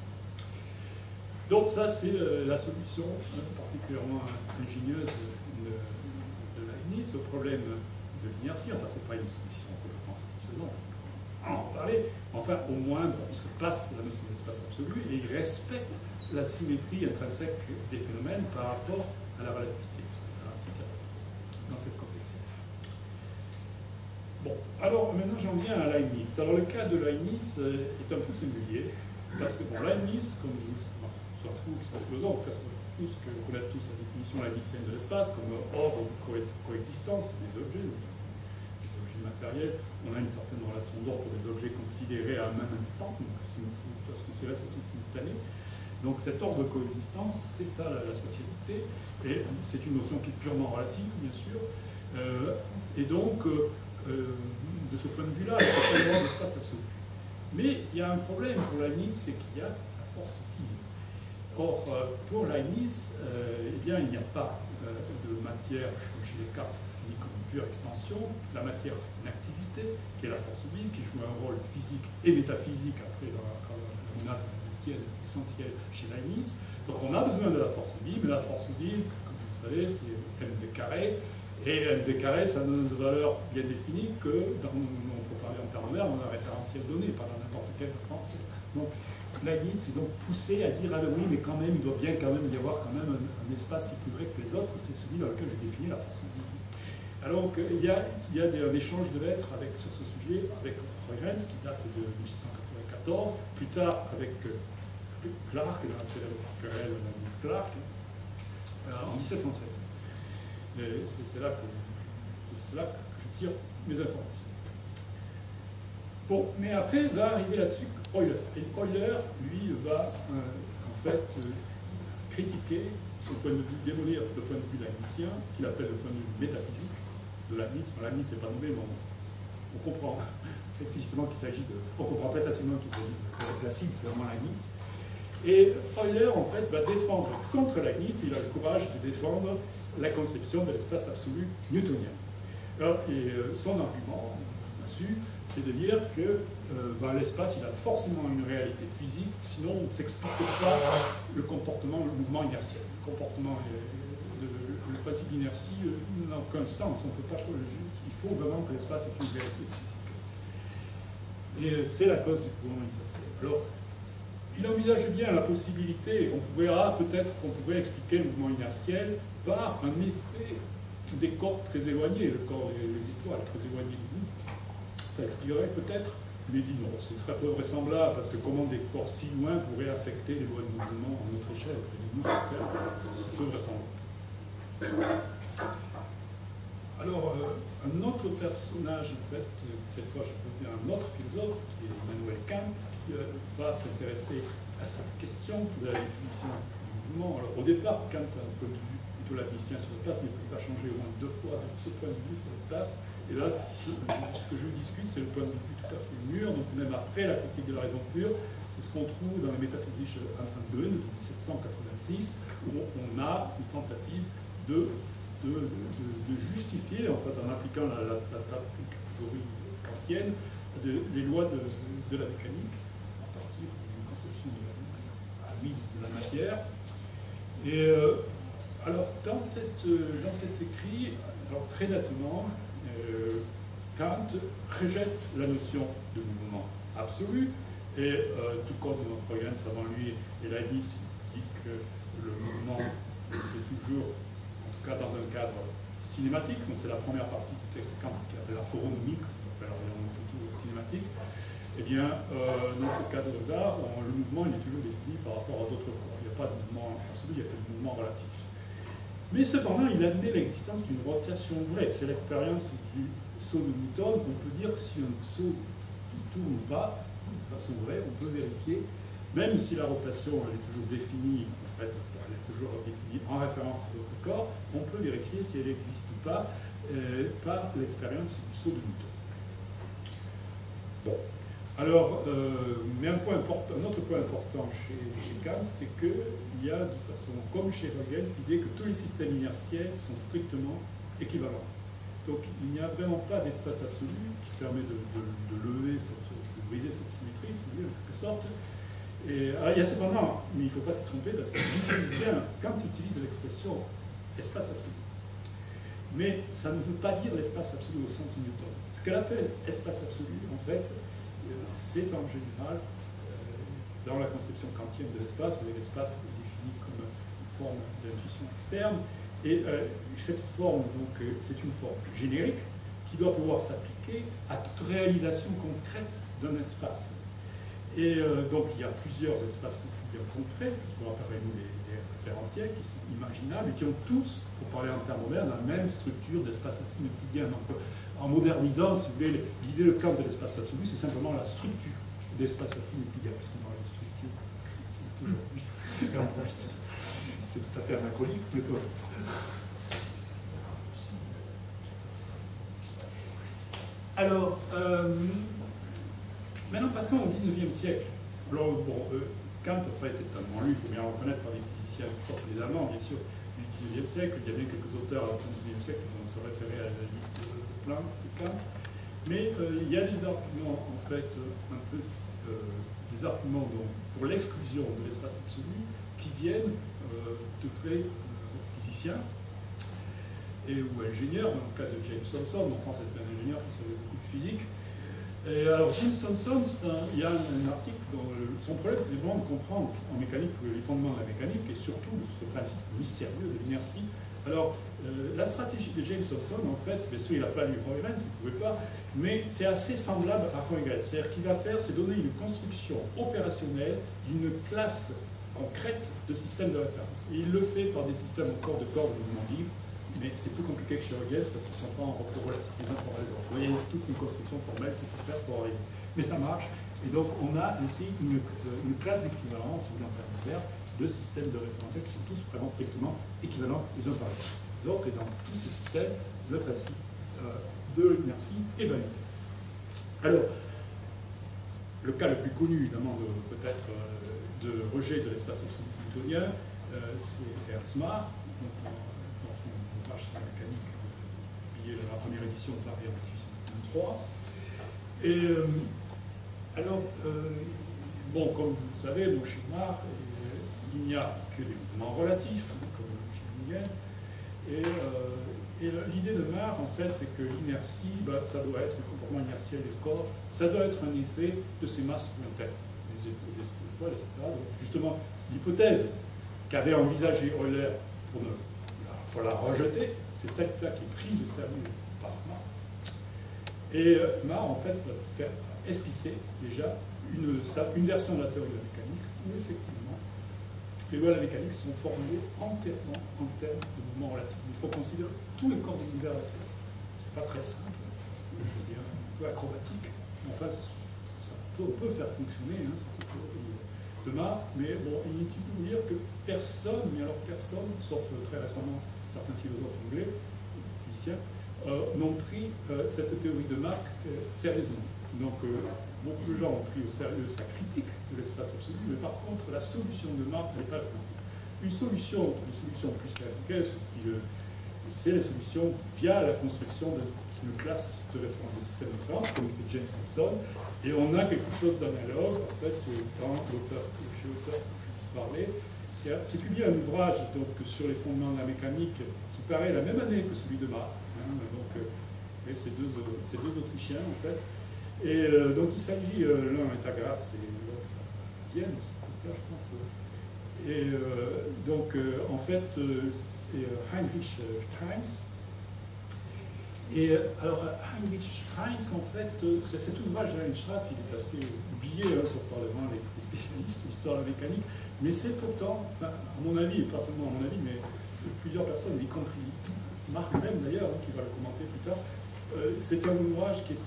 Donc ça, c'est la solution particulièrement ingénieuse de Leibniz au problème de l'inertie. Enfin, ce n'est pas une solution complètement satisfaisante, on va en parler. Enfin, au moins, il se place de la notion d'espace absolu et il respecte la symétrie intrinsèque des phénomènes par rapport à la relativité dans cette conception. Bon, alors maintenant j'en viens à Leibniz. Alors le cas de Leibniz est un peu singulier, parce que bon, Leibniz, comme vous, surtout qui sont philosophes, connaissent tous la définition leibnizienne de l'espace comme ordre de coexistence des objets matériels. On a une certaine relation d'ordre pour des objets considérés à un même instant, donc on peut se considérer de façon simultanée. Donc cet ordre de coexistence, c'est ça la spatialité, et c'est une notion qui est purement relative, bien sûr, et donc de ce point de vue-là, il n'y a pas vraiment d'espace absolu. Mais il y a un problème pour Leibniz, c'est qu'il y a la force vive. Or, pour Leibniz, eh bien, il n'y a pas de matière, comme chez Descartes, finie comme une pure extension. La matière est une activité, qui est la force vive, qui joue un rôle physique et métaphysique, après, dans la phénomène essentiel chez Leibniz. Donc, on a besoin de la force vive, mais la force vive, comme vous le savez, c'est mv carré. Et mv carré, ça donne une valeur bien définie que, on peut parler en termes verbes, on a un référentiel donné, pas dans n'importe quel référentiel. Donc, Leibniz est donc poussé à dire, ah ben oui, mais quand même, il doit bien quand même y avoir quand même un espace qui est plus vrai que les autres, c'est celui dans lequel j'ai défini la force vive. Alors, il y a un échange de lettres sur ce sujet, avec Huygens, qui date de 1694, plus tard avec Clark, dans la célèbre querelle Leibniz-Clark, en 1716. C'est là que je tire mes informations. Bon, mais après va arriver là-dessus Euler. Et Euler, lui, va en fait critiquer ce point de vue, démolir le point de vue leibnizien, qu'il appelle le point de vue métaphysique de Leibniz. Leibniz n'est pas nommé, mais on comprend explicitement qu'il s'agit de. On comprend très facilement qu'il s'agit de classique, c'est vraiment Leibniz. Et Euler, en fait, va défendre contre Leibniz, il a le courage de défendre la conception de l'espace absolu newtonien. Son argument, là-dessus, c'est de dire que l'espace, il a forcément une réalité physique, sinon on ne s'explique pas le comportement, le mouvement inertiel. Le principe d'inertie n'a aucun sens, on peut pas, il faut vraiment que l'espace ait une réalité physique. Et c'est la cause du mouvement inertiel. Alors, il envisage bien la possibilité, on verra peut-être qu'on pourrait expliquer le mouvement inertiel par un effet des corps très éloignés, le corps des étoiles très éloignées de nous. Ça expliquerait peut-être, mais il dit non, c'est très peu vraisemblable, parce que comment des corps si loin pourraient affecter les lois de mouvement à notre échelle, et nous sur Terre, c'est peu vraisemblable. Alors, un autre personnage, en fait, cette fois je peux dire un autre philosophe, qui est Immanuel Kant, qui va s'intéresser à cette question de la définition du mouvement. Alors, au départ, Kant a un point de vue plutôt laplancien sur l'espace, mais il va changer au moins 2 fois de ce point de vue sur l'espace. Et là, ce que je discute, c'est le point de vue tout à fait mûr, donc c'est même après la critique de la raison pure. C'est ce qu'on trouve dans les Métaphysiques Anfangen de 1786, où on a une tentative de justifier, en fait, en appliquant la théorie kantienne, les lois de la mécanique, à partir d'une conception de la matière. Et alors, dans cet écrit, alors, très nettement, Kant rejette la notion de mouvement absolu, et tout comme notre Huygens avant lui, et Leibniz dit que le mouvement, c'est toujours, en tout cas dans un cadre cinématique, donc c'est la première partie du texte de Kant qui appelle la phoronomique, alors plutôt cinématique. Eh bien, dans ce cadre-là, le mouvement il est toujours défini par rapport à d'autres corps. Il n'y a pas de mouvement absolu, il n'y a que de mouvement relatif. Mais cependant, il admet l'existence d'une rotation vraie. C'est l'expérience du saut de Newton qu'on peut dire que si un saut tourne ou pas, de façon vraie, on peut vérifier, même si la rotation elle est toujours définie, en fait, elle est toujours définie en référence à d'autres corps, on peut vérifier si elle existe ou pas par l'expérience du saut de Newton. Bon. Alors, mais un autre point important chez Kant, c'est qu'il y a, de façon comme chez Huygens, l'idée que tous les systèmes inertiels sont strictement équivalents. Donc, il n'y a vraiment pas d'espace absolu qui permet de briser cette symétrie, si vous voulez, en quelque sorte. Et, alors, il y a cependant, mais il ne faut pas s'y tromper, parce que Kant utilise l'expression espace absolu. Mais ça ne veut pas dire l'espace absolu au sens de Newton. Ce qu'elle appelle espace absolu, en fait, c'est en général, dans la conception kantienne de l'espace, où l'espace est défini comme une forme d'intuition externe, et cette forme, donc, c'est une forme générique qui doit pouvoir s'appliquer à toute réalisation concrète d'un espace. Et donc, il y a plusieurs espaces bien concrets, ce qu'on appelle nous les référentiels, qui sont imaginables, et qui ont tous, pour parler en termes modernes, la même structure d'espace affine euclidien. Donc, en modernisant, si vous voulez, l'idée de Kant de l'espace absolu, c'est simplement la structure d'espace affine euclidien, puisqu'on parle de structure aujourd'hui. C'est tout à fait anachronique, mais quoi. Alors, maintenant passons au XIXe siècle. Alors, bon, Kant n'a pas été tellement lu, il faut bien le reconnaître, par les physiciens, sauf les Allemands, bien sûr, du XIXe siècle. Il y a bien quelques auteurs à la fin du XIXe siècle qui vont se référer à la liste de Kant. Mais il y a des arguments, en fait, un peu des arguments pour l'exclusion de l'espace absolu qui viennent de vrais physiciens ou ingénieurs. Dans le cas de James Thomson, en France, c'était un ingénieur qui savait beaucoup de physique. Et alors, James Thomson, il y a un article dont son problème, c'est vraiment de comprendre en mécanique les fondements de la mécanique et surtout ce principe mystérieux de l'inertie. Alors, la stratégie de James Thomson, en fait, bien sûr, il n'a pas lu Huygens, il ne pouvait pas, mais c'est assez semblable à Huygens. C'est-à-dire qu'il va faire, c'est donner une construction opérationnelle d'une classe concrète de système de référence. Et il le fait par des systèmes encore de corps de mouvement libre, mais c'est plus compliqué que chez Huygens parce qu'ils ne sont pas en repos relatif les uns par les autres. Il y a toute une construction formelle qu'il faut faire pour arriver. Mais ça marche, et donc on a ainsi une classe d'équivalence, si vous voulez en termes modernes, de systèmes de référentiels qui sont tous vraiment strictement équivalents les uns par les autres. Donc, et dans tous ces systèmes, le principe de l'inertie est validé. Alors, le cas le plus connu, évidemment, peut-être de rejet de l'espace absolu newtonien, c'est Ernst Mach, dans son ouvrage sur la mécanique publié la première édition de Paris en 1823. Et alors, bon, comme vous le savez, donc, chez Marx, il n'y a que des mouvements relatifs, comme chez Miguel. Et l'idée de Marx, en fait, c'est que l'inertie, ça doit être le comportement inertiel des corps, ça doit être un effet de ces masses lointaines, des étoiles, etc. Donc, justement, l'hypothèse qu'avait envisagée Euler pour la rejeter, c'est celle-là qui est prise au sérieux par Marx. Et Marx, en fait, va faire esquisser déjà une version de la théorie de la mécanique où, effectivement, toutes les lois de la mécanique sont formulées entièrement en termes de mouvements relatifs. Il faut considérer tous les corps de l'univers à faire. C'est pas très simple, c'est un peu acrobatique. Enfin, ça peut faire fonctionner, hein, cette théorie de Marx, mais bon, il est inutile de dire que personne, sauf très récemment certains philosophes anglais, physiciens, n'ont pris cette théorie de Marx sérieusement. Donc, beaucoup de gens ont pris au sérieux sa critique de l'espace absolu, mais par contre, la solution de Marx n'est pas la même. Une solution plus sérieuse, c'est la solution via la construction d'une classe de référence de système de référence, comme fait James Thomson, et on a quelque chose d'analogue, en fait, dans l'auteur que je parlais, qui a publié un ouvrage donc, sur les fondements de la mécanique qui paraît la même année que celui de Marx. Hein, donc, et ces deux Autrichiens, en fait. Et donc, il s'agit, l'un est à Grasse et l'autre à Vienne, je pense. Et donc, en fait, c'est Heinrich Schreins. Et alors, Heinrich Schreins, en fait, cet ouvrage d'Heinrich Schreins, il est assez oublié, hein, sauf par les spécialistes de l'histoire de la mécanique, mais c'est pourtant, enfin, à mon avis, et pas seulement à mon avis, mais plusieurs personnes, y compris Marc même d'ailleurs, hein, qui va le commenter plus tard, c'est un ouvrage qui est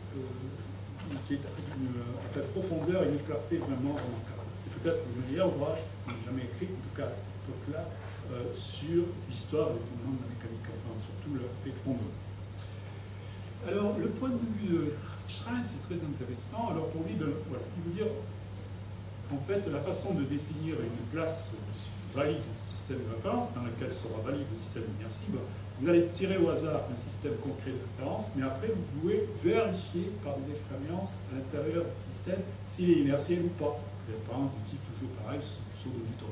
d'une en fait, profondeur et une clarté vraiment remarquable. C'est peut-être le meilleur ouvrage qu'on ait jamais écrit, en tout cas à cette époque-là, sur l'histoire des fondements de la mécanique, enfin surtout leur fondement. Alors, le point de vue de Schreins est très intéressant. Alors, pour lui, voilà, il veut dire, en fait, la façon de définir une classe valide du système de référence, dans laquelle sera valide le système d'inertie, vous allez tirer au hasard un système concret de référence, mais après, vous pouvez vérifier par des expériences à l'intérieur du système s'il est inertiel ou pas. Par exemple, du type toujours pareil, saut de Newton.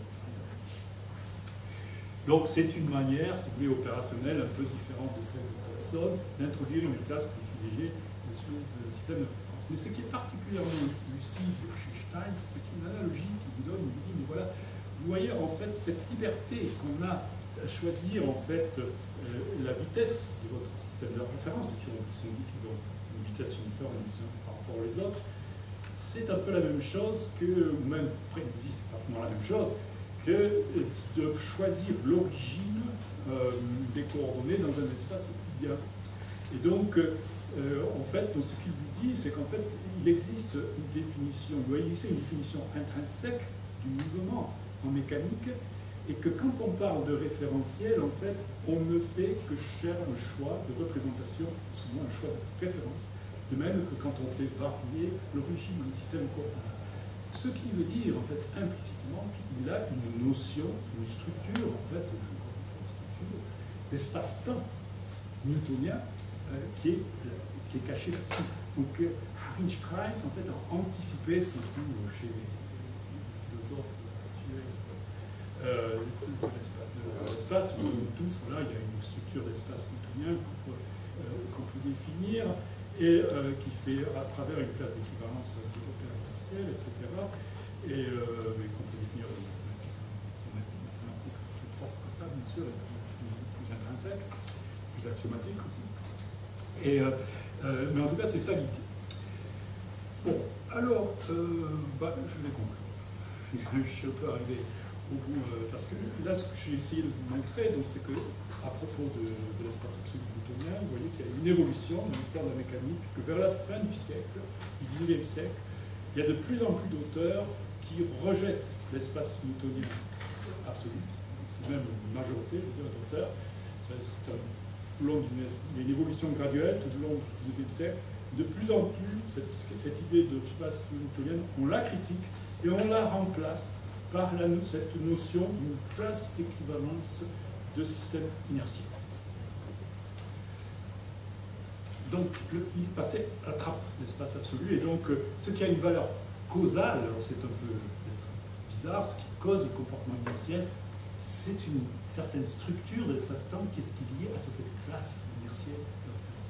Donc, c'est une manière, si vous voulez, opérationnelle un peu différente de celle de Thomson, d'introduire une classe privilégiée de système de référence. Mais ce qui est particulièrement lucide chez Stein, c'est une analogie qui vous donne, il dit, mais voilà, vous voyez en fait cette liberté qu'on a à choisir en fait la vitesse de votre système de référence, puisqu'ils sont une vitesse uniforme par rapport aux autres, c'est un peu la même chose que, ou même, après, c'est pratiquement la même chose, que de choisir l'origine des coordonnées dans un espace euclidien. Et donc, en fait, ce qu'il vous dit, c'est qu'en fait, il existe une définition, il doit exister une définition intrinsèque du mouvement en mécanique, et que quand on parle de référentiel, en fait, on ne fait que faire un choix de représentation, souvent un choix de référence, de même que quand on fait varier l'origine d'un système coordonné. Ce qui veut dire, en fait, implicitement, qu'il a une notion, une structure, en fait, d'espace-temps newtonien qui est cachée là-dessus. Donc, Heinrich Schreins, en fait, a anticipé ce qu'on trouve chez les philosophes actuels de l'espace, où tous, voilà, il y a une structure d'espace newtonien qu'on peut définir, et qui fait à travers une classe d'équivalence opérationnelle, etc. Et mais qu'on peut définir de mathématiques plus propre que ça, bien sûr, plus intrinsèque, plus axiomatique aussi. Et, mais en tout cas, c'est ça l'idée. Bon, alors, je vais conclure. Je peux arriver au bout, parce que là, ce que j'ai essayé de vous montrer, c'est que, à propos de l'espace absolu newtonien, vous voyez qu'il y a une évolution dans l'histoire de la mécanique, que vers la fin du siècle, du 19e siècle, il y a de plus en plus d'auteurs qui rejettent l'espace newtonien absolu. C'est même une majorité, je veux dire, d'auteurs. C'est tout long d'une évolution graduelle, tout au long du 19e siècle. De plus en plus, cette idée de l'espace newtonien, on la critique et on la remplace par cette notion d'une classe d'équivalence de système inertiel. Donc, il passait à la trappe l'espace absolu, et donc ce qui a une valeur causale, alors c'est un peu bizarre, ce qui cause le comportement inertiel, c'est une certaine structure de l'espace-temps qui est liée à cette classe inertielle de référence.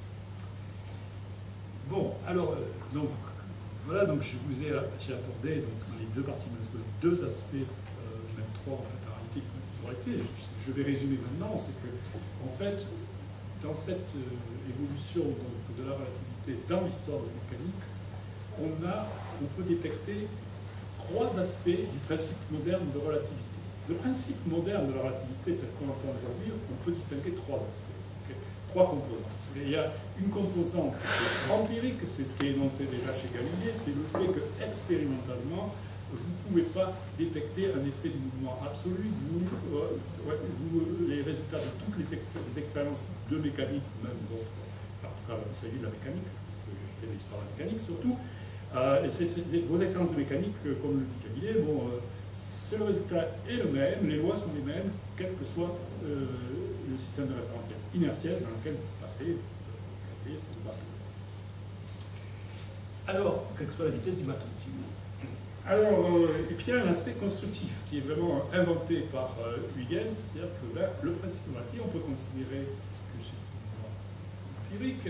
Bon, alors, donc, voilà, donc j'ai abordé donc, dans les deux parties de deux aspects, même trois en fait, en réalité, je vais résumer maintenant, c'est que, en fait, dans cette évolution donc, de la relativité dans l'histoire de la mécanique, on peut détecter trois aspects du principe moderne de relativité. Le principe moderne de la relativité, tel qu'on l'entend aujourd'hui, on peut distinguer trois aspects, okay, trois composantes. Et il y a une composante empirique, c'est ce qui est énoncé déjà chez Galilée, c'est le fait que expérimentalement, vous ne pouvez pas détecter un effet de mouvement absolu. Les résultats de toutes les expériences de mécanique, même d'autres, en tout cas il s'agit de la mécanique, parce que j'ai fait l'histoire de la mécanique surtout, et vos expériences de mécanique, comme le dit Galilée, bon, le résultat est le même, les lois sont les mêmes, quel que soit le système de référentiel inertiel dans lequel vous passez, c'est le bateau. Alors, quelle que soit la vitesse du bateau, si vous voulez. Alors, et puis il y a un aspect constructif qui est vraiment inventé par Huygens, c'est-à-dire que là, le principe de relativité, on peut considérer que c'est empirique,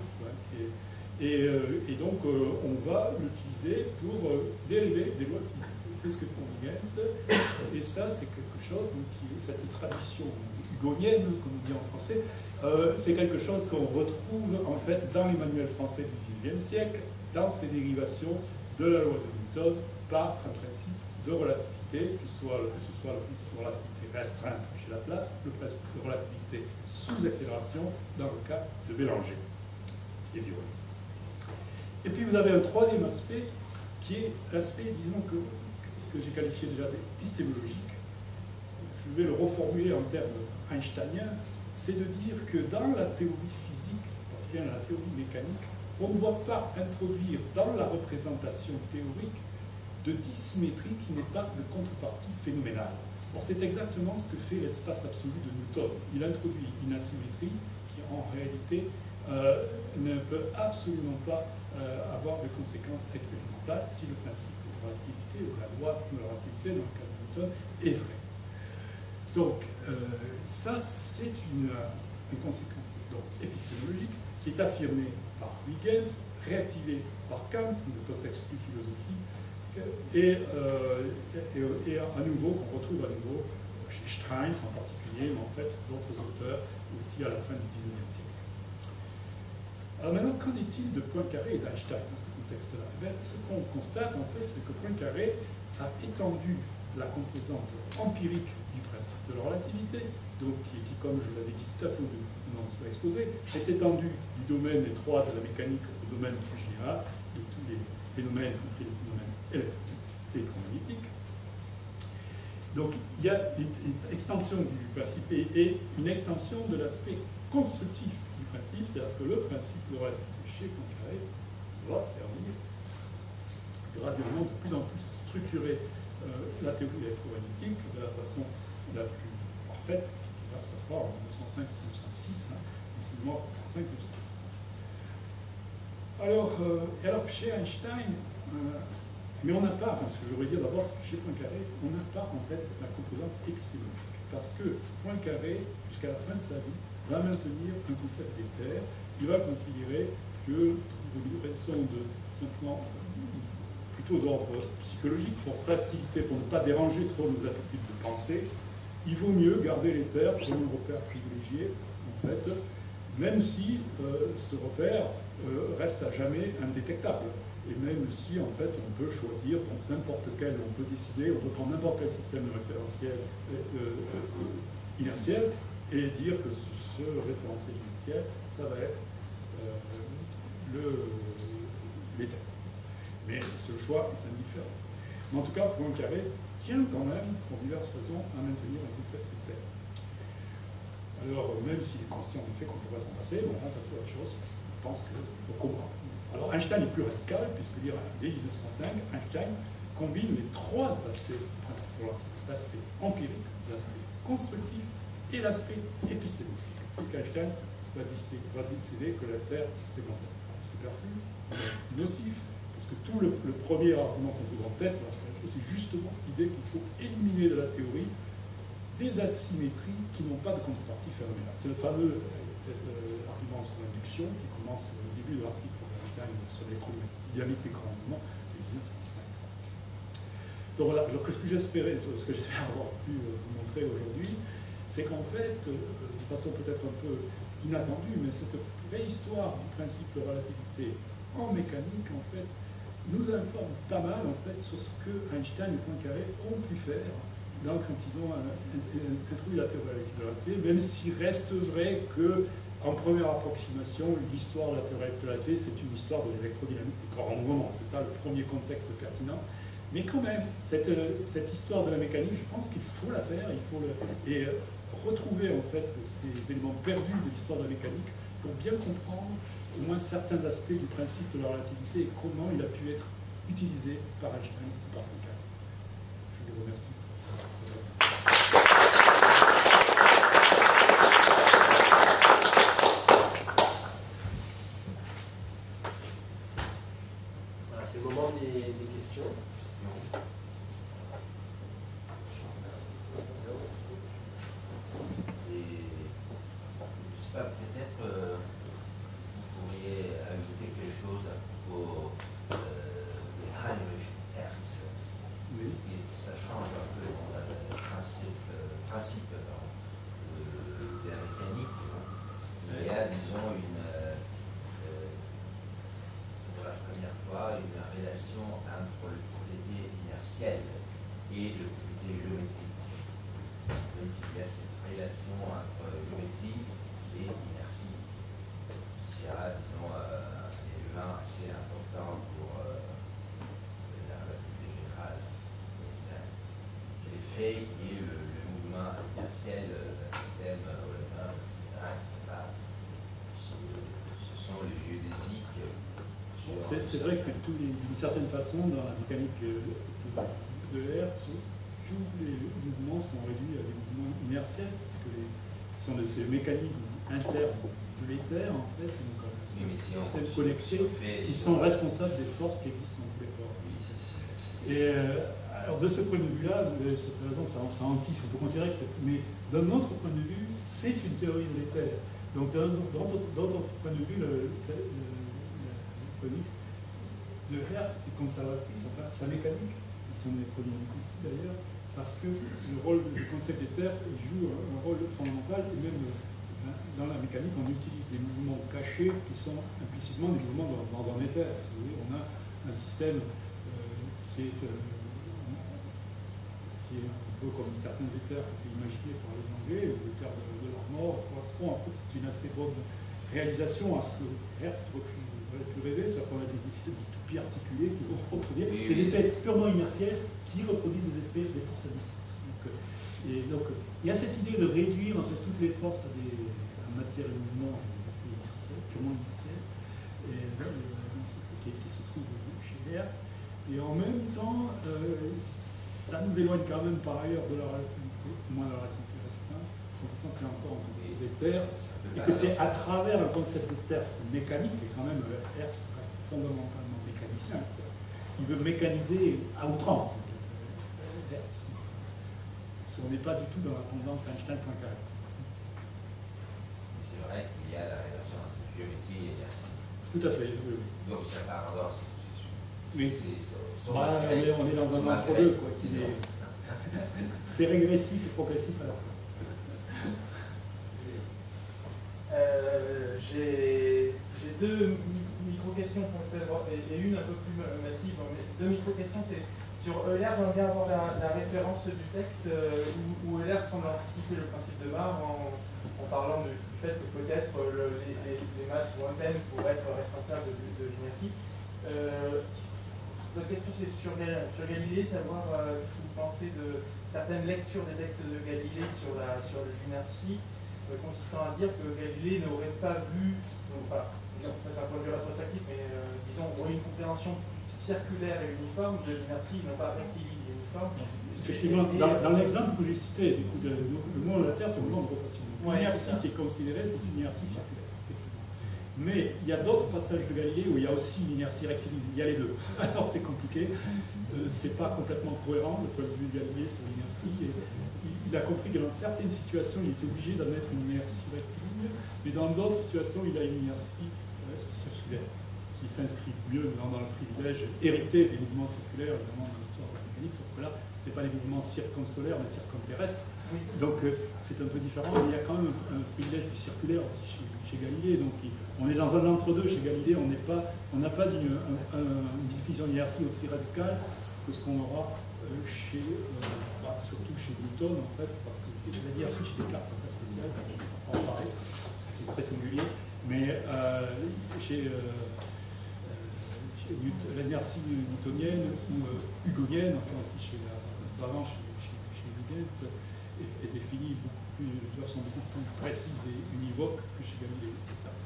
et donc on va l'utiliser pour dériver des lois physiques. C'est ce que font Huygens, et ça c'est quelque chose, donc, qui est cette tradition hugonienne, comme on dit en français, c'est quelque chose qu'on retrouve en fait dans les manuels français du XIXe siècle, dans ces dérivations de la loi de Newton, par un principe de relativité, que ce soit le principe de relativité restreinte chez Laplace, le principe de relativité sous accélération dans le cas de Bélanger et Violet. Et puis vous avez un troisième aspect qui est l'aspect, disons, que j'ai qualifié déjà d'épistémologique. Je vais le reformuler en termes einsteiniens, c'est de dire que dans la théorie physique, particulièrement dans la théorie mécanique, on ne doit pas introduire dans la représentation théorique de dissymétrie qui n'est pas de contrepartie phénoménale. C'est exactement ce que fait l'espace absolu de Newton. Il introduit une asymétrie qui, en réalité, ne peut absolument pas avoir de conséquences expérimentales si le principe de relativité ou la loi de la relativité dans le cas de Newton est vrai. Donc, ça, c'est une conséquence donc, épistémologique qui est affirmée par Huygens, réactivée par Kant, de contexte plus philosophique, et à nouveau, qu'on retrouve à nouveau chez Streinz en particulier, mais en fait d'autres auteurs aussi à la fin du XIXe siècle. Alors maintenant, qu'en est-il de Poincaré et d'Einstein dans ce contexte-là? Ce qu'on constate en fait, c'est que Poincaré a étendu la composante empirique du principe de la relativité, donc qui comme je l'avais dit tout à fait dans ce exposé, est étendu du domaine étroit de la mécanique au domaine plus général de tous les phénomènes, y compris les phénomènes électromagnétiques. Donc il y a une extension du principe et une extension de l'aspect constructif du principe, c'est-à-dire que le principe de relativité chez Poincaré va servir graduellement de plus en plus à structurer la théorie électromagnétique de la façon la plus parfaite. Là, ça sera en 1905-1906, mais c'est mort en 1905-1906. Alors chez Einstein, mais on n'a pas, enfin ce que je voudrais dire d'abord, c'est que chez Poincaré, on n'a pas en fait la composante épistémologique. Parce que Poincaré, jusqu'à la fin de sa vie, va maintenir un concept d'éther. Il va considérer que, pour une raison de simplement plutôt d'ordre psychologique, pour faciliter, pour ne pas déranger trop nos habitudes de pensée, il vaut mieux garder l'éther comme un repère privilégié, en fait, même si ce repère reste à jamais indétectable. Et même si, en fait, on peut choisir n'importe quel, on peut décider, on peut prendre n'importe quel système de référentiel inertiel et dire que ce référentiel inertiel, ça va être l'éther. Mais ce choix est indifférent. Mais en tout cas, Poincaré tient quand même, pour diverses raisons, à maintenir un concept d'éther. Alors, même s'il est conscient du fait qu'on pourrait s'en passer, bon, ça c'est autre chose, je pense qu'on comprend. Alors Einstein est plus radical, puisque dès 1905, Einstein combine les trois aspects principaux, l'aspect empirique, l'aspect constructif et l'aspect épistémologique. Puisqu'Einstein va décider que la Terre, c'était comme ça, superflu, nocif, parce que tout le premier argument qu'on trouve en tête, c'est justement l'idée qu'il faut éliminer de la théorie des asymétries qui n'ont pas de contrepartie phénoménale. C'est le fameux argument sur l'induction qui commence au début de l'article d'Einstein sur l'électrodynamique des grands mouvements de 1935. Donc voilà, alors ce que j'espérais, ce que j'espère avoir pu vous montrer aujourd'hui, c'est qu'en fait, de façon peut-être un peu inattendue, mais cette préhistoire du principe de relativité en mécanique, en fait, nous informe pas mal en fait sur ce que Einstein et Poincaré ont pu faire quand ils ont introduit la théorie de la relativité, même s'il reste vrai qu'en première approximation, l'histoire de la théorie de la relativité, c'est une histoire de l'électrodynamique des corps en mouvement. C'est ça le premier contexte pertinent. Mais quand même, cette histoire de la mécanique, je pense qu'il faut la faire, et retrouver en fait ces éléments perdus de l'histoire de la mécanique pour bien comprendre au moins certains aspects du principe de la relativité et comment il a pu être utilisé par Einstein ou par Poincaré. Je vous remercie. Voilà, c'est le moment des questions. C'est vrai que d'une certaine façon, dans la mécanique de Hertz, tous les mouvements sont réduits à des mouvements inertiels, parce que ces mécanismes internes de l'éther, en fait, donc un système connecté, qui sont responsables des forces qui existent dans tous les corps. Et alors, de ce point de vue-là, vous avez raison, ça antique, on peut considérer que mais d'un autre point de vue, c'est une théorie de l'éther. Donc, d'un autre point de vue, de Hertz est conservatrice, enfin sa mécanique, son électrodynamique ici d'ailleurs, parce que le rôle du concept d'éther joue un rôle fondamental, et même dans la mécanique, on utilise des mouvements cachés qui sont implicitement des mouvements dans un éther. Si vous voulez, on a un système qui est un peu comme certains éthers qui étaient imaginés par les Anglais, ou l'éther de leur mort, correspond en fait, c'est une assez bonne réalisation à ce que Hertz refuse. Plus rêver, c'est qu'on a des systèmes de toupies articulés qui vont se reproduire. C'est des effets purement inertiels qui reproduisent des effets des forces à distance. Donc, il y a cette idée de réduire en fait, toutes les forces à matière et mouvement à des effets inertiels, purement inertiels, qui se trouve chez Hertz. Et en même temps, ça nous éloigne quand même par ailleurs de la relativité, moins de la relativité restreinte, en ce sens qu'il y a encore un concept d'éther, et que c'est à travers un concept d'éther mécanique, et quand même Hertz reste fondamentalement mécanicien. Il veut mécaniser à outrance Hertz. On n'est pas du tout dans la tendance Einstein-Poincaré. C'est vrai qu'il y a la relation entre géométrie et inertie. Tout à fait, oui. Donc c'est un paradoxe. Oui. On est dans un entre-deux, quoi. C'est régressif et progressif à la fois. J'ai deux micro-questions et une un peu plus massive. Deux micro-questions, c'est sur Euler, j'aimerais bien avoir la référence du texte où Euler semble anticiper le principe de Marr en parlant du fait que peut-être les masses lointaines pourraient être responsables de l'inertie. La question c'est sur Galilée, savoir ce que vous pensez de certaines lectures des textes de Galilée sur l'inertie, consistant à dire que Galilée n'aurait pas vu, enfin, c'est un point de vue rétrospectif, mais disons, aurait une compréhension circulaire et uniforme de l'inertie, non pas rectiligne et uniforme. Effectivement, dans l'exemple que j'ai cité, le moment de la Terre, c'est le moment de rotation. L'inertie qui est considérée, c'est une inertie circulaire. Mais il y a d'autres passages de Galilée où il y a aussi une inertie rectiligne. Il y a les deux. Alors c'est compliqué. C'est pas complètement cohérent le point de vue de Galilée sur l'inertie. Il a compris que dans certaines situations, il était obligé d'en mettre une inertie rectiligne, mais dans d'autres situations, il a une inertie circulaire qui s'inscrit mieux dans le privilège hérité des mouvements circulaires, évidemment, dans l'histoire de la mécanique, sauf que là, ce n'est pas les mouvements circumsolaires, mais circumterrestres. Donc c'est un peu différent, mais il y a quand même un privilège du circulaire aussi chez Galilée. Donc on est dans un entre-deux chez Galilée, on n'a pas une diffusion d'inertie aussi radicale que ce qu'on aura surtout chez Newton, en fait, parce que l'inertie chez Descartes, c'est très spécial, on va en parler, c'est très singulier, mais chez l'inertie newtonienne ou hugonienne, enfin aussi chez Huygens, est définie de façon beaucoup plus précise et univoque que chez Galilée, c'est ça.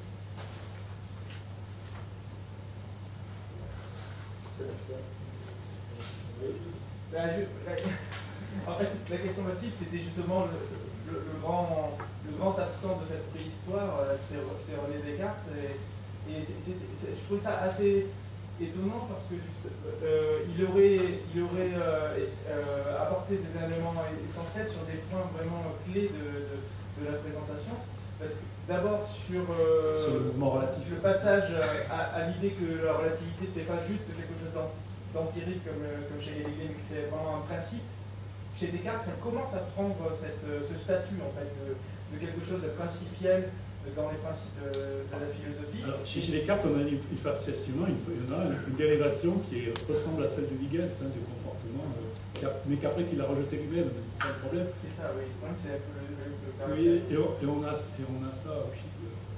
En fait, la question massive, c'était justement le grand absent de cette préhistoire, c'est René Descartes. Et je trouvais ça assez étonnant parce que il aurait apporté des éléments essentiels sur des points vraiment clés de la présentation. Parce que d'abord sur le passage à l'idée que la relativité c'est pas juste quelque chose d'empirique comme chez Galilée, mais que c'est vraiment un principe. Chez Descartes, ça commence à prendre ce statut en fait de quelque chose de principiel dans les principes de la philosophie. Alors, chez Descartes, on a effectivement une dérivation qui ressemble à celle de Huygens, du comportement, mais qu'après qu'il a rejeté lui-même, c'est ça le problème. C'est ça, oui. Donc c'est un peu le oui, et on a ça aussi.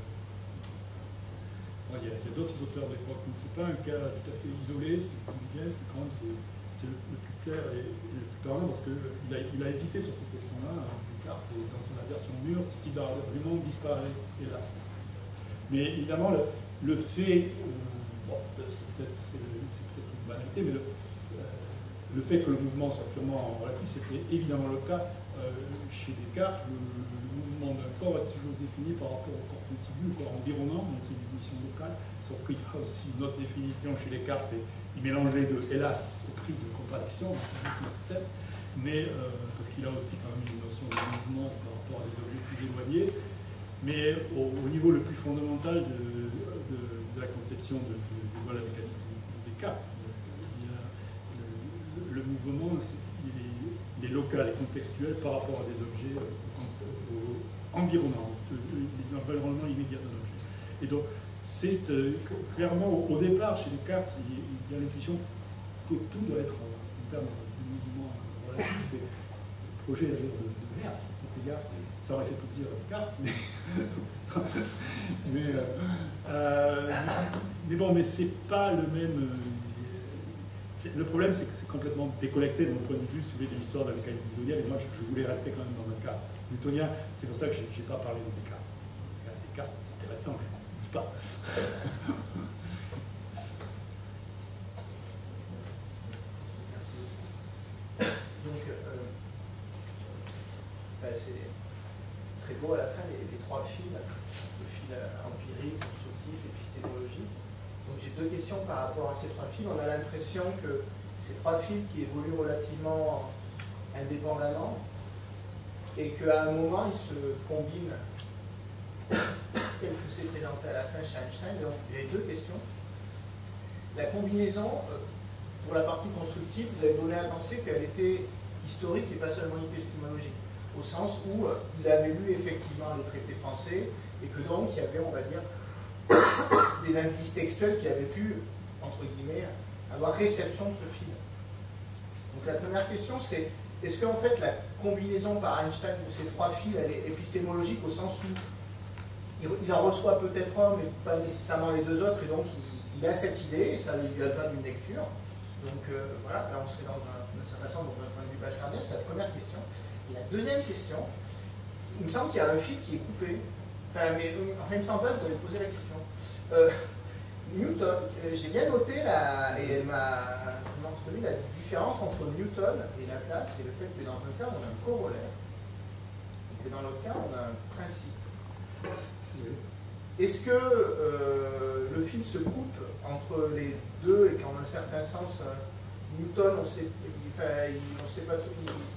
Il y a d'autres auteurs d'époque, donc c'est pas un cas tout à fait isolé, c'est Huygens, mais quand même c'est le plus clair et le plus parlant parce qu'il a hésité sur cette question-là. Descartes, et dans son aversion au mur, c'est qu'il a vraiment disparu, hélas. Mais évidemment, le fait, c'est peut-être une banalité, mais le fait que le mouvement soit purement relatif, c'était évidemment le cas chez Descartes. Le mouvement d'un corps est toujours défini par rapport au corps contigu, au corps environnant, donc c'est une définition locale, sauf qu'il y a aussi une autre définition chez Descartes, et il mélangeait hélas, au prix de contradiction dans ce système, mais parce qu'il a aussi quand même une notion de mouvement par rapport à des objets plus éloignés, mais au niveau le plus fondamental de la conception de la mécanique de Descartes, le mouvement, il est local et contextuel par rapport à des objets environnants, l'environnement immédiat d'un objet. Et donc, c'est clairement, au départ, chez Descartes, il y a l'intuition que tout doit être en termes de mouvement relatif. Le projet de Hertz, à cet égard, ça aurait fait plaisir à Descartes, mais bon, mais c'est pas le même. Le problème, c'est que c'est complètement déconnecté de mon point de vue, si vous voulez, de l'histoire de la mécanique newtonienne, et moi, je voulais rester quand même dans le cas newtonien. C'est pour ça que je n'ai pas parlé de Descartes. Descartes, intéressant, je ne dis pas. Merci. Donc, c'est très beau à la fin, les trois fils, le fil empirique, constructif, épistémologique. Donc j'ai deux questions par rapport à ces trois fils. On a l'impression que ces trois fils qui évoluent relativement indépendamment et qu'à un moment ils se combinent tel que c'est présenté à la fin chez Einstein. Donc j'ai deux questions. La combinaison, pour la partie constructive, vous avez donné à penser qu'elle était historique et pas seulement épistémologique, au sens où il avait lu effectivement les traités français et que donc il y avait, on va dire, des indices textuels qui avaient pu, entre guillemets, avoir réception de ce fil. Donc la première question, c'est est-ce qu'en fait la combinaison par Einstein de ces trois fils, elle est épistémologique au sens où il en reçoit peut-être un, mais pas nécessairement les deux autres, et donc il a cette idée, et ça ne lui vient pas d'une lecture. Donc voilà, là on serait dans une certaine façon dans un point de vue bachelardien, c'est la première question. Et la deuxième question, il me semble qu'il y a un fil qui est coupé. Enfin, il me semble pas que vous avez posé la question. Newton, j'ai bien noté et elle m'a retenu la différence entre Newton et Laplace et le fait que dans un cas on a un corollaire et que dans l'autre cas on a un principe. Est-ce que le fil se coupe entre les deux et qu'en un certain sens Newton, on sait pas tout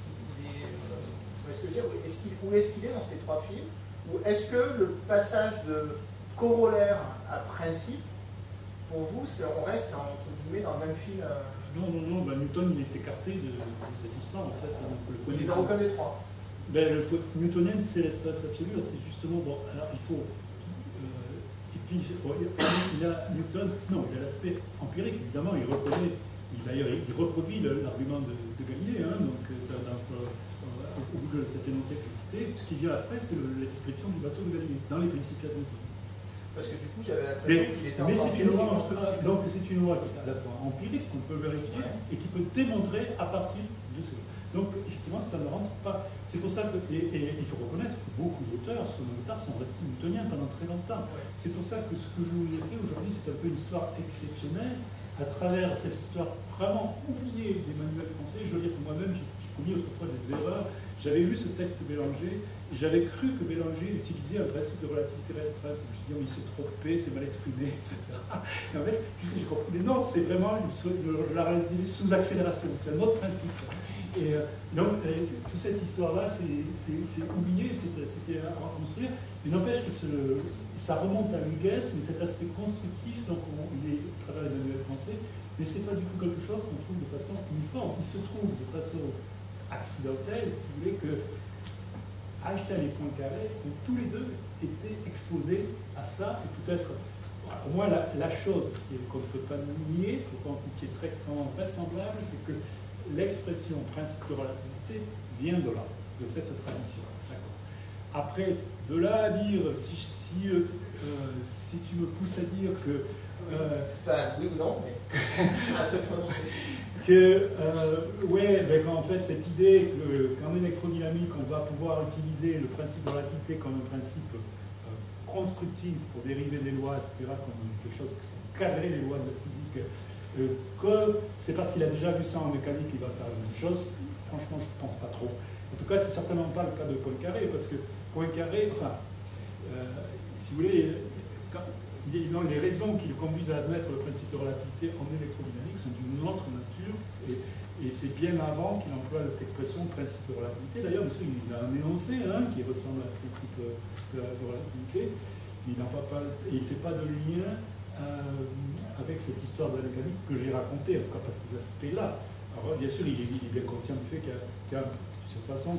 où est-ce qu'il est dans ces trois fils, ou est-ce que le passage de corollaire à principe, pour vous, on reste entre guillemets dans le même fil? Non, Newton il est écarté de cette histoire en fait. Il est dans aucun des trois. Le newtonien c'est l'espace absolu, c'est justement, bon, alors il faut. Et puis, il a Newton, non, il a l'aspect empirique, évidemment, il reconnaît, il reproduit l'argument de Galilée, hein, donc ça, au bout de cet énoncé explicité, ce qui vient après, c'est la description du bateau de Galilée, dans les Principia de Newton. Parce que du coup, j'avais l'impression qu'il était mais c'est une loi, donc c'est une loi qui est à la fois empirique, qu'on peut vérifier, et qui peut démontrer à partir de ce. Donc, effectivement, ça ne rentre pas. C'est pour ça que, et il faut reconnaître que beaucoup d'auteurs, selon le tard, sont restés newtoniens pendant très longtemps. C'est pour ça que ce que je vous ai fait aujourd'hui, c'est un peu une histoire exceptionnelle, à travers cette histoire vraiment oubliée des manuels français. Je veux dire que moi-même, j'ai commis autrefois des erreurs. J'avais lu ce texte de Bélanger, et j'avais cru que Bélanger utilisait un principe de relativité restreinte. Je me suis dit, oh, il s'est trompé, c'est mal exprimé, etc. Et en fait, j'ai compris, mais non, c'est vraiment la relativité sous accélération, c'est un autre principe. Et donc, toute cette histoire-là, c'est oublié, c'était à reconstruire. Mais n'empêche que ça remonte à Huygens, mais cet aspect constructif, donc il est à travers les manuels français, mais ce n'est pas du tout quelque chose qu'on trouve de façon uniforme. Il se trouve de façon accidentelle, si vous voulez, que Einstein et Poincaré ont tous les deux été exposés à ça, et peut-être, au moins la chose qu'on ne peut pas nier, qui est très extrêmement vraisemblable, c'est que l'expression principe de relativité vient de là, de cette tradition. Après, de là à dire, si tu me pousses à dire que... oui ou non, mais à se prononcer. En fait, cette idée qu'en électrodynamique, on va pouvoir utiliser le principe de relativité comme un principe constructif pour dériver des lois, etc., comme quelque chose qui cadrer les lois de la physique, que c'est parce qu'il a déjà vu ça en mécanique qu'il va faire la même chose, franchement, je ne pense pas trop. En tout cas, c'est certainement pas le cas de Poincaré, parce que Poincaré, si vous voulez, les raisons qui le conduisent à admettre le principe de relativité en électrodynamique sont d'une autre nature, et c'est bien avant qu'il emploie cette expression principe de relativité. D'ailleurs, monsieur, il a un énoncé qui ressemble à un principe de relativité, il ne fait pas de lien avec cette histoire de la mécanique que j'ai racontée, en tout cas pas ces aspects-là. Alors, bien sûr, il est bien conscient du fait qu'il y a de toute façon,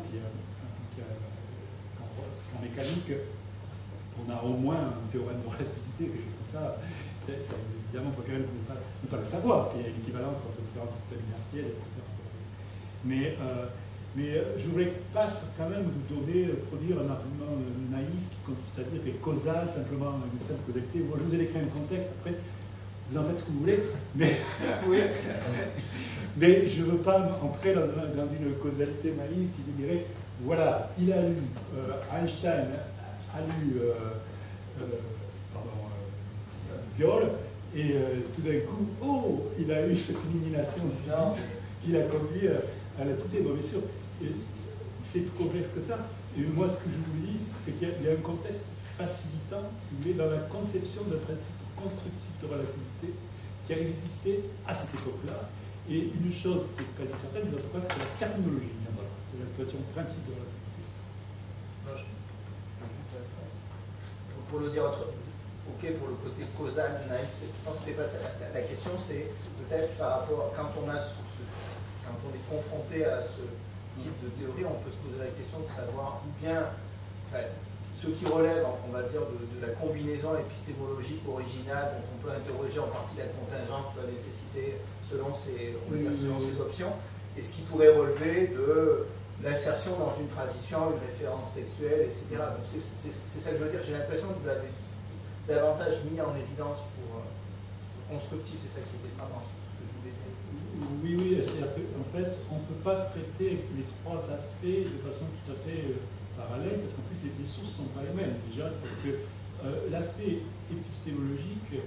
qu'en mécanique, on a au moins un théorème de relativité, quelque chose comme ça. C'est évidemment pas quelqu'un qui ne peut pas le savoir, qu'il y a une équivalence entre différents systèmes inertiels, etc. Mais je voulais pas quand même vous produire un argument naïf qui consiste à dire que causal, simplement une simple causalité. Moi, je vous ai décrit un contexte, après, vous en faites ce que vous voulez, mais, mais je ne veux pas entrer dans une causalité naïve qui vous dirait, voilà, il a lu, Einstein a lu, Viol, et tout d'un coup, oh, il a eu cette illumination si vite qu'il a conduit à la tutelle. Bon, bien sûr, c'est plus complexe que ça. Et moi, ce que je vous dis, c'est qu'il y a un contexte facilitant, si vous voulez, dans la conception d'un principe constructif de relativité qui a existé à cette époque-là. Et une chose qui est quasi certaine, c'est que la terminologie viendra de l'expression principe de relativité. Pour le dire autrement, ok, pour le côté causal, naïf, je pense que c'est pas ça. La question, c'est peut-être par rapport, quand on est confronté à ce type de théorie, on peut se poser la question de savoir ou bien, ce qui relève, on va dire, de la combinaison épistémologique originale, dont on peut interroger en partie la contingence de la nécessité selon ses options, et ce qui pourrait relever de l'insertion dans une transition, une référence textuelle, etc. Donc c'est ça que je veux dire. J'ai l'impression que vous l'avez davantage mis en évidence pour constructif, c'est ça qui était pas dans ce que je voulais dire. Oui, en fait, on ne peut pas traiter les trois aspects de façon tout à fait parallèle, parce qu'en plus les sources ne sont pas les mêmes déjà, parce que l'aspect épistémologique,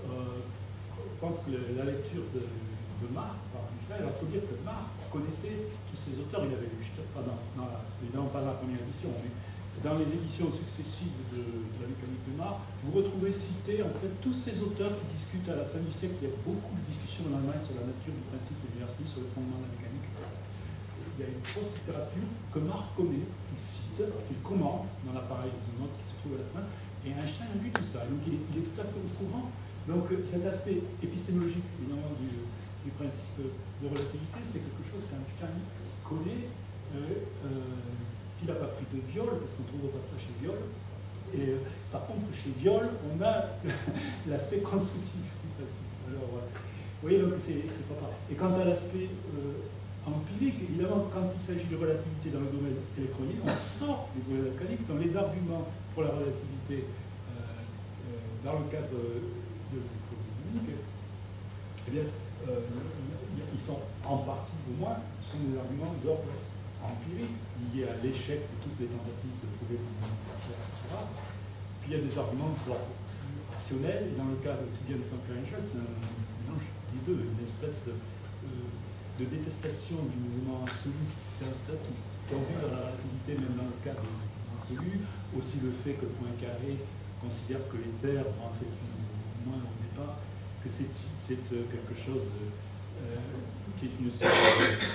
je pense que la lecture de Marx, par Einstein, il faut dire que Marx connaissait tous ces auteurs. Il avait lu, évidemment pas dans la première édition, mais dans les éditions successives de la mécanique de Marx, vous retrouvez cités en fait tous ces auteurs qui discutent à la fin du siècle. Il y a beaucoup de discussions en Allemagne sur la nature du principe de l'énergie, sur le fondement de la mécanique, etc. Il y a une grosse littérature que Marx connaît, qu'il cite, qu'il commente dans l'appareil de notes qui se trouve à la fin, et Einstein a lu tout ça. Donc il est tout à fait au courant. Donc cet aspect épistémologique, évidemment, du principe de relativité, c'est quelque chose qu'Einstein connaît, qu'il n'a pas pris de Viol, parce qu'on trouve pas ça chez Viol. Et par contre, chez Viol, on a l'aspect constructif du principe. Alors, vous voyez, donc c'est pas pareil. Et quant à l'aspect empirique, évidemment, quand il s'agit de relativité dans le domaine électronique, on sort du domaine mécanique, dans les arguments pour la relativité dans le cadre de l'électronique, eh bien, ils sont en partie, au moins, ils sont des arguments d'ordre empirique, liés à l'échec de toutes les tentatives de trouver des nomenclatures, etc. Puis il y a des arguments d'ordre plus rationnel, et dans le cas aussi bien de Frank-Einstein, c'est un mélange des deux, une espèce de détestation du mouvement absolu qui conduit à la relativité, même dans le cas de absolu, aussi le fait que Poincaré considère que les terres, c'est au moins au départ, que c'est quelque chose qui est une sorte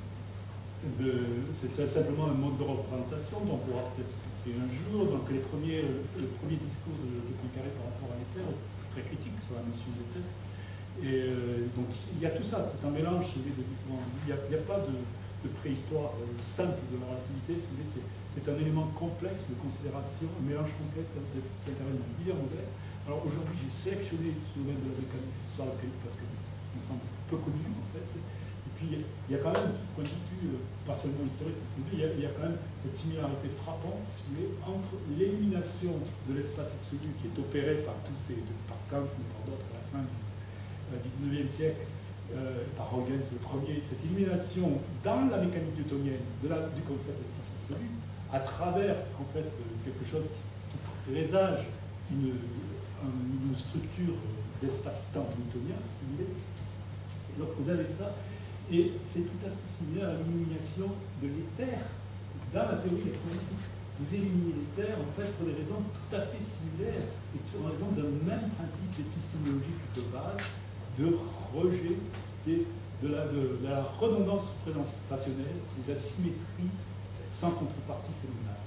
c'est simplement un mode de représentation dont on pourra peut-être se fixer un jour. Donc le premier discours de Poincaré par rapport à l'éther est très critique sur la notion d'éther. Et donc il y a tout ça, c'est un mélange de différents. Il n'y a pas de préhistoire simple de la relativité, c'est un élément complexe de considération, un mélange complexe qui intervient dans divers modèles. Alors aujourd'hui j'ai sélectionné ce domaine de la mécanique parce qu'il me semble peu connu en fait. Et puis il y a quand même, du point de vue pas seulement historique, il y a quand même cette similarité frappante, si vous voulez, entre l'élimination de l'espace absolu qui est opérée par Kant ou par d'autres à la fin du XIXe siècle, par Huygens le premier, cette élimination dans la mécanique newtonienne du concept d'espace absolu, à travers en fait quelque chose qui présage une structure d'espace-temps newtonien, si vous voulez. Et donc vous avez ça. Et c'est tout à fait similaire à l'élimination de l'éther dans la théorie électromagnétique. Vous éliminez l'éther en fait pour des raisons tout à fait similaires et pour raison d'un même principe épistémologique de base de rejet de la redondance représentationnelle, des asymétries sans contrepartie phénoménale.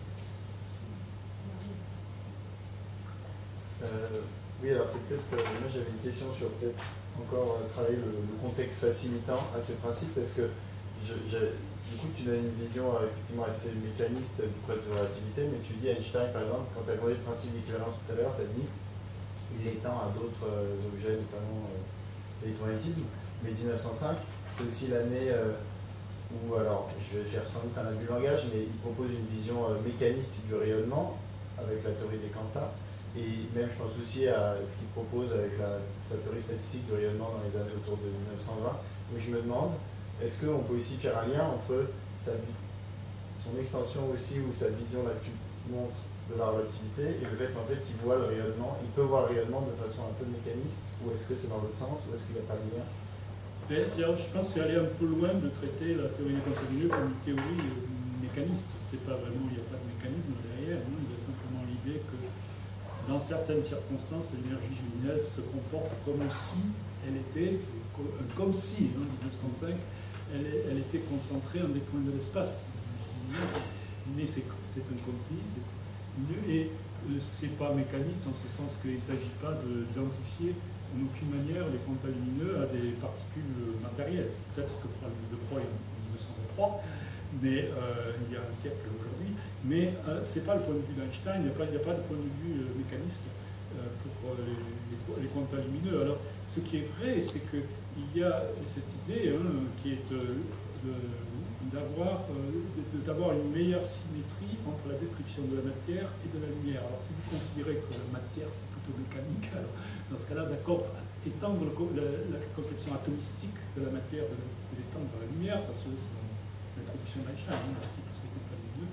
Oui, alors c'est peut-être, moi j'avais une question sur peut-être encore travailler le contexte facilitant à ces principes, parce que du coup tu as une vision effectivement assez mécaniste du principe de relativité, mais tu dis Einstein par exemple, quand tu as posé le principe d'équivalence tout à l'heure, tu as dit il l'étend à d'autres objets, notamment l'électromagnétisme, mais 1905 c'est aussi l'année où, alors je vais faire sans doute un abus de langage, mais il propose une vision mécaniste du rayonnement avec la théorie des quanta. Et même, je pense aussi à ce qu'il propose avec sa théorie statistique du rayonnement dans les années autour de 1920. Donc je me demande, est-ce qu'on peut aussi faire un lien entre son extension aussi, ou sa vision là que tu montres de la relativité, et le fait qu'en fait il voit le rayonnement, il peut voir le rayonnement de façon un peu mécaniste, ou est-ce que c'est dans l'autre sens, ou est-ce qu'il n'y a pas de lien? Je pense que c'est aller un peu loin de traiter la théorie des quantas lumineux comme une théorie mécaniste. C'est pas vraiment, il n'y a pas de mécanisme derrière, hein. Il y a simplement l'idée que dans certaines circonstances, l'énergie lumineuse se comporte comme si elle était, comme si, en 1905, elle était concentrée en des points de l'espace. Mais c'est un comme si, et c'est pas mécaniste en ce sens qu'il ne s'agit pas d'identifier en aucune manière les quantas lumineux à des particules matérielles. C'est peut-être ce que fera De Broglie en 1903, mais il y a un siècle aujourd'hui. Mais ce n'est pas le point de vue d'Einstein, il n'y a pas de point de vue mécaniste pour les quantas lumineux. Alors, ce qui est vrai, c'est qu'il y a cette idée qui est d'avoir une meilleure symétrie entre la description de la matière et de la lumière. Alors, si vous considérez que la matière, c'est plutôt mécanique, alors, dans ce cas-là, d'accord, étendre la conception atomistique de la matière, de l'étendre dans la lumière, ça c'est l'introduction d'Einstein, l'article sur les quantas lumineux.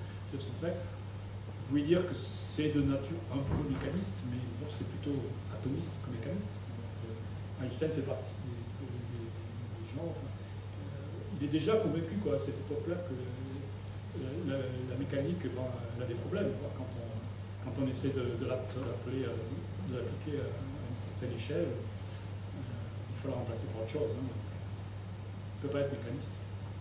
Vous pouvez dire que c'est de nature un peu mécaniste, mais c'est plutôt atomiste que mécaniste. Einstein fait partie des gens. Enfin, il est déjà convaincu quoi, à cette époque-là que la mécanique elle a des problèmes. Quoi, quand on essaie de l'appliquer à une certaine échelle, il faut la remplacer par autre chose. Hein. Il ne peut pas être mécaniste.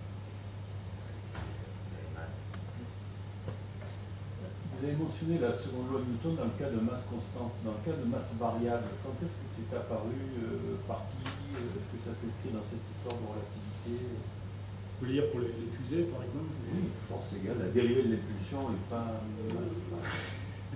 Vous avez mentionné la seconde loi de Newton dans le cas de masse constante. Dans le cas de masse variable, quand est-ce que c'est apparu, par qui? Est-ce que ça s'inscrit dans cette histoire de relativité? Vous voulez dire pour les fusées, par exemple? Oui, force égale, la dérivée de l'impulsion n'est pas masse variable.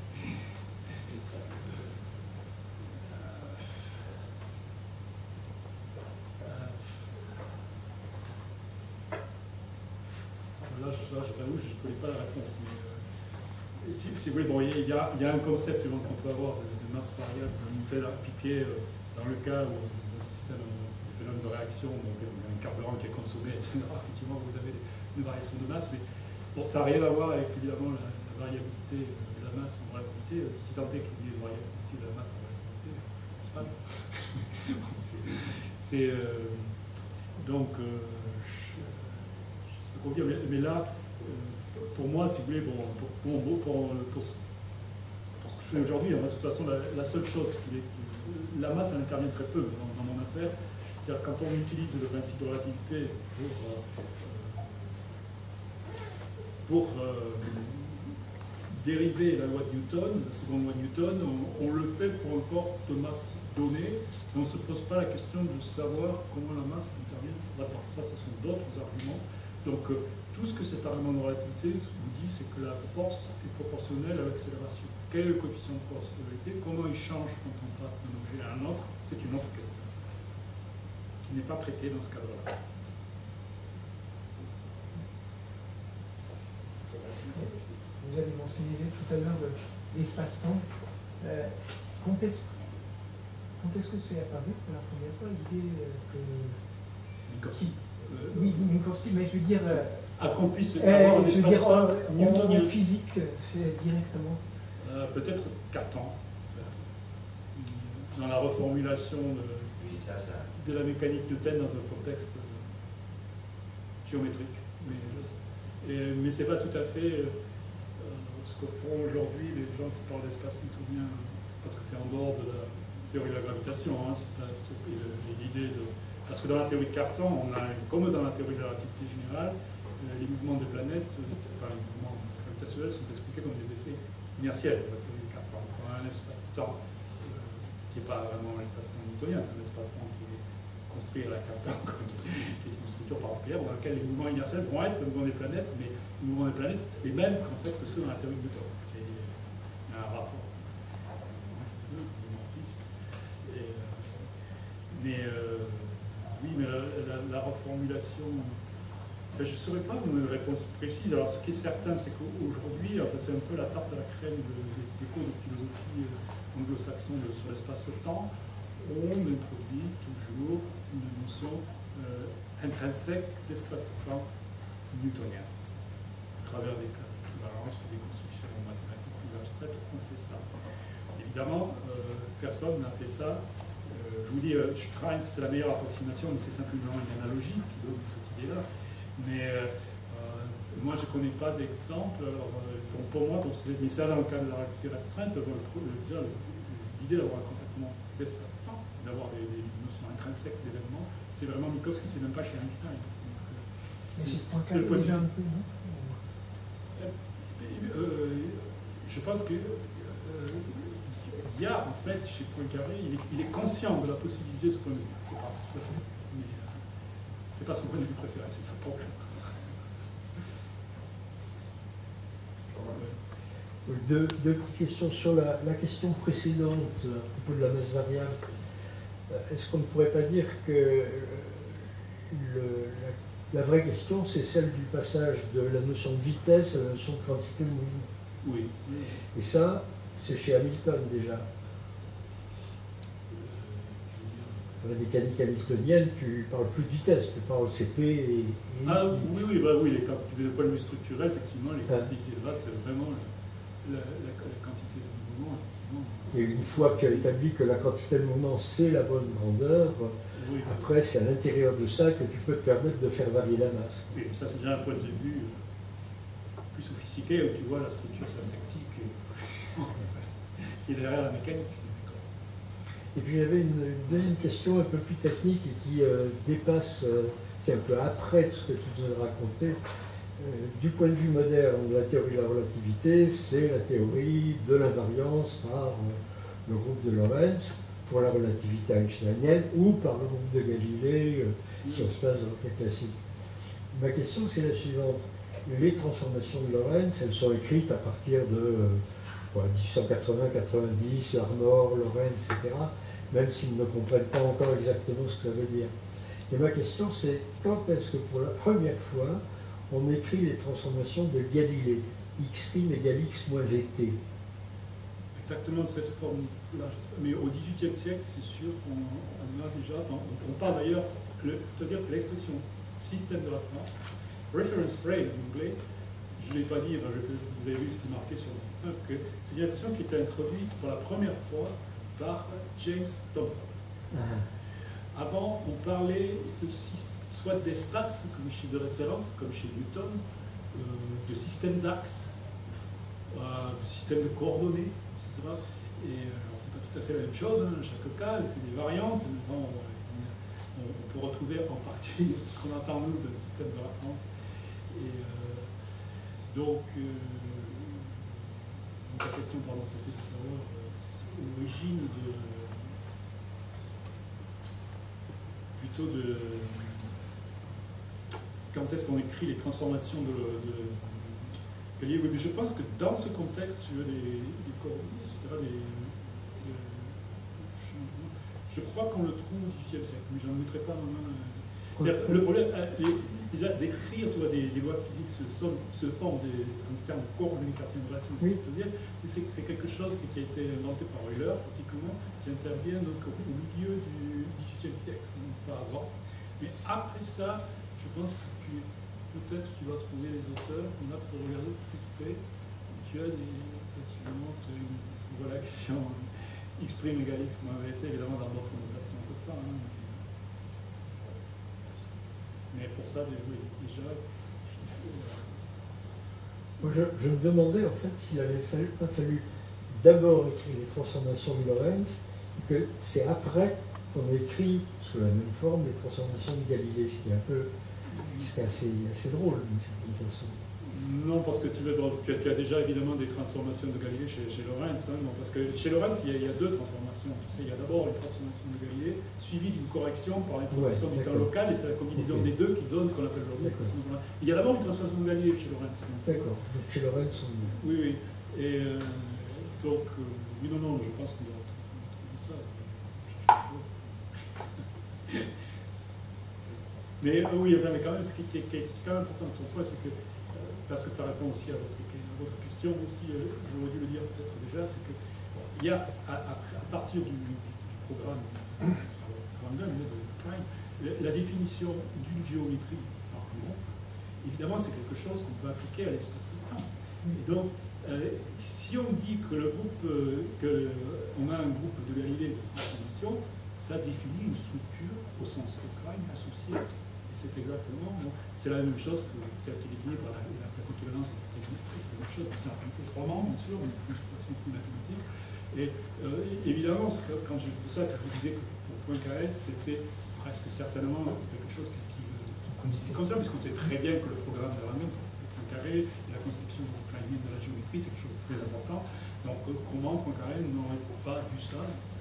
Là, j'avoue, je ne connais pas la réponse. Mais, si vous voulez, bon, il y a un concept qu'on peut avoir de masse variable appliqué dans le cas où le système de phénomène de réaction, donc il y a un carburant qui est consommé, etc. Effectivement, vous avez une variation de masse, mais bon, ça n'a rien à voir avec évidemment la variabilité de la masse en relativité. Si tant est qu'il y ait une variabilité de la masse en relativité, je ne sais pas. C'est donc, je ne sais pas comment dire, mais là, pour moi, si vous voulez, pour ce que je fais aujourd'hui, de toute façon, la seule chose la masse, elle intervient très peu dans mon affaire. C'est-à-dire quand on utilise le principe de relativité pour dériver la loi de Newton, la seconde loi de Newton, on le fait pour un corps de masse donné, et on ne se pose pas la question de savoir comment la masse intervient là-dedans. Ça, ce sont d'autres arguments. Donc, tout ce que cet argument de relativité vous dit, c'est que la force est proportionnelle à l'accélération. Quel est le coefficient de proportionnalité? Comment il change quand on passe d'un objet à un autre? C'est une autre question qui n'est pas traitée dans ce cadre-là. Vous avez mentionné tout à l'heure l'espace-temps. Quand est-ce que c'est apparu pour la première fois l'idée que... Minkowski. Oui, Minkowski, mais je veux dire... accomplisse avoir un espace-temps newtonien. En physique, directement. Peut-être 4 ans. Dans la reformulation de la mécanique Newton dans un contexte géométrique. Mais ce n'est pas tout à fait ce que font aujourd'hui les gens qui parlent d'espace newtonien, parce que c'est en dehors de la théorie de la gravitation. Hein, l'idée de... Parce que dans la théorie de Cartan, on a, comme dans la théorie de la relativité générale, les mouvements des planètes, enfin les mouvements gravitationnels sont expliqués comme des effets inertiels dans la théorie de Cartan. On a un espace-temps qui n'est pas vraiment un espace-temps newtonien, c'est un espace-temps qui est construit à la Cartan, qui est une structure particulière dans laquelle les mouvements inertiels vont être le mouvement des planètes, mais les mouvements des planètes les mêmes qu'en fait que ceux dans la théorie de Newton. Il y a un rapport. Oui, mais la reformulation, je ne saurais pas une réponse précise. Alors, ce qui est certain, c'est qu'aujourd'hui, c'est un peu la tarte à la crème des cours de philosophie anglo-saxon sur l'espace-temps. On introduit toujours une notion intrinsèque d'espace-temps newtonien. À travers des classes d'équivalence ou des constructions mathématiques plus abstraites, on fait ça. Évidemment, personne n'a fait ça. Je vous dis, Streinz, c'est la meilleure approximation, mais c'est simplement une analogie qui donne cette idée-là. Mais moi, je ne connais pas d'exemple. Pour moi, mais ça, dans le cas de la relativité restreinte, l'idée d'avoir un concept d'espace-temps, d'avoir des notions intrinsèques d'événements, c'est vraiment Minkowski, c'est même pas chez Einstein. C'est le point de vue. Je pense que il y a en fait chez Poincaré, il est conscient de la possibilité de ce point de vue. C'est pas ce qu'il fait, mais c'est pas son point de vue préféré, c'est son problème. Deux petites questions sur la question précédente à propos de la masse variable. Est-ce qu'on ne pourrait pas dire que la vraie question, c'est celle du passage de la notion de vitesse à la notion de quantité de mouvement? Oui. Et ça, c'est chez Hamilton déjà. La mécanique hamiltonienne, tu parles plus de vitesse, tu parles CP et... Ah oui, quand tu veux le point de vue structurel, effectivement, les quantités qui élevées, c'est vraiment la quantité de mouvement, effectivement. Et une fois que tu as établi que la quantité de mouvement c'est la bonne grandeur, Oui, après c'est à l'intérieur de ça que tu peux te permettre de faire varier la masse. oui, ça c'est déjà un point de vue plus sophistiqué où tu vois la structure syntactique qui est derrière la mécanique. Et puis il y avait une deuxième question un peu plus technique et qui dépasse, c'est un peu après tout ce que tu nous as raconté. Du point de vue moderne de la théorie de la relativité, c'est la théorie de l'invariance par le groupe de Lorentz pour la relativité einsteinienne ou par le groupe de Galilée si on se passe dans le cas classique. Ma question c'est la suivante. Les transformations de Lorentz, elles sont écrites à partir de 1880-90, Larmor, Lorentz, etc., même s'ils ne comprennent pas encore exactement ce que ça veut dire. Et ma question c'est quand est-ce que pour la première fois on écrit les transformations de Galilée, x' égale x moins vt. Exactement cette forme-là. Mais au XVIIIe siècle, c'est sûr qu'on a déjà. On parle d'ailleurs, c'est-à-dire que l'expression système de référence, reference frame en anglais, je ne l'ai pas dit, vous avez vu ce qui est marqué sur le 1, que c'est une expression qui a été introduite pour la première fois par James Thomson. Avant, on parlait de soit d'espace, comme chiffre de référence, comme chez Newton, de système d'axes, de système de coordonnées, etc. Et c'est pas tout à fait la même chose, hein, dans chaque cas, c'est des variantes. On peut retrouver en partie ce qu'on entend nous d'un système de référence. Et donc, la question, pardon, c'était de savoir l'origine plutôt de quand est-ce qu'on écrit les transformations de Galilée. Oui, mais je pense que dans ce contexte, tu veux des coordonnées, etc., je crois qu'on le trouve au XVIIIe siècle, mais je n'en mettrai pas le problème, déjà d'écrire, tu vois, des lois physiques se forment en termes de coordonnées cartésiennes de relation. Oui. C'est quelque chose qui a été inventé par Euler, particulièrement, qui intervient donc au milieu du XVIIIe siècle, pas avant. Mais après ça, je pense que peut-être tu vas trouver les auteurs, là il faut regarder plus près, tu as effectivement une relation x' égale x moins vt, évidemment dans d'autres notations que ça. Hein. Mais pour ça, oui, déjà, Moi, je me demandais en fait s'il avait pas fallu d'abord écrire les transformations de Lorentz, et que c'est après qu'on écrit sous la même forme les transformations de Galilée, ce qui est un peu assez drôle d'une certaine façon. Non, parce que tu as déjà évidemment des transformations de Galilée chez Lorentz. Hein, non, parce que chez Lorentz, il y a deux transformations. Tu sais, il y a d'abord les transformations de Galilée, suivies d'une correction par l'introduction du temps local, et c'est la combinaison des deux qui donne ce qu'on appelle aujourd'hui. Il y a d'abord une transformation de Galilée chez Lorentz. D'accord. Donc chez Lorentz, on... Oui, oui. Et donc, oui, non, je pense qu'on va trouver ça. Mais oui, mais quand même, ce qui est quand même important pour moi, c'est que, parce que ça répond aussi à votre question, aussi, j'aurais dû le dire peut-être déjà, c'est que il y a, à partir du programme de Klein, la définition d'une géométrie par groupe, évidemment, c'est quelque chose qu'on peut appliquer à l'espace-temps. Et donc, si on dit que le groupe, qu'on a un groupe de Galilée de transformation, ça définit une structure au sens de Klein associée. Et c'est exactement, c'est la même chose qui a été définie par la classe équivalente de cette technique. C'est la même chose, trois membres, bien sûr, mais plus mathématique. Et évidemment, quand c'est pour ça que je vous disais que pour point KS, c'était presque certainement quelque chose qui comme ça, puisqu'on sait très bien que le programme de Riemann, le point carré, et la conception kleinienne de la géométrie, c'est quelque chose de très important. Donc, comment Poincaré n'aurait pas vu ça?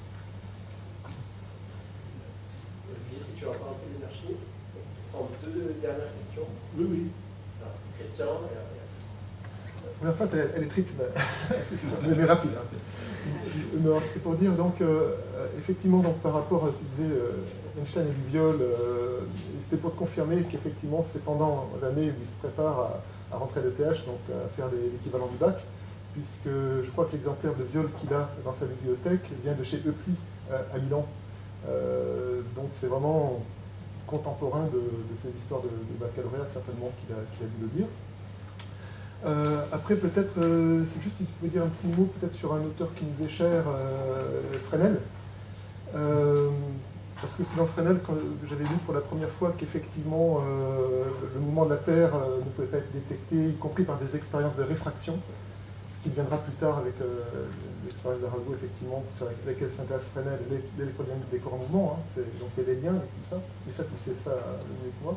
Olivier, si tu en parles un peu d'énergie, en deux dernières questions. Oui, oui. Alors, Christian, et après. Oui, en fait, elle est triple, mais rapide. Hein. C'était pour dire, donc, effectivement, donc, par rapport à, tu disais, Einstein et du viol, c'était pour te confirmer qu'effectivement, c'est pendant l'année où il se prépare à rentrer à l'ETH, donc à faire l'équivalent du bac, puisque je crois que l'exemplaire de viol qu'il a dans sa bibliothèque vient de chez Eupli à Milan. Donc c'est vraiment contemporain de ces histoires de baccalauréat, certainement qu'il a dû le dire. Après, peut-être, c'est juste si tu pouvais dire un petit mot peut-être sur un auteur qui nous est cher, Fresnel. Parce que c'est dans Fresnel que j'avais lu pour la première fois qu'effectivement le mouvement de la Terre ne pouvait pas être détecté, y compris par des expériences de réfraction, ce qui viendra plus tard avec l'expérience d'Arago, effectivement, sur laquelle s'intéresse Fresnel, l'électrodynamique des corps en mouvement, hein, donc il y a des liens et tout ça, mais ça, c'est ça le mieux que moi.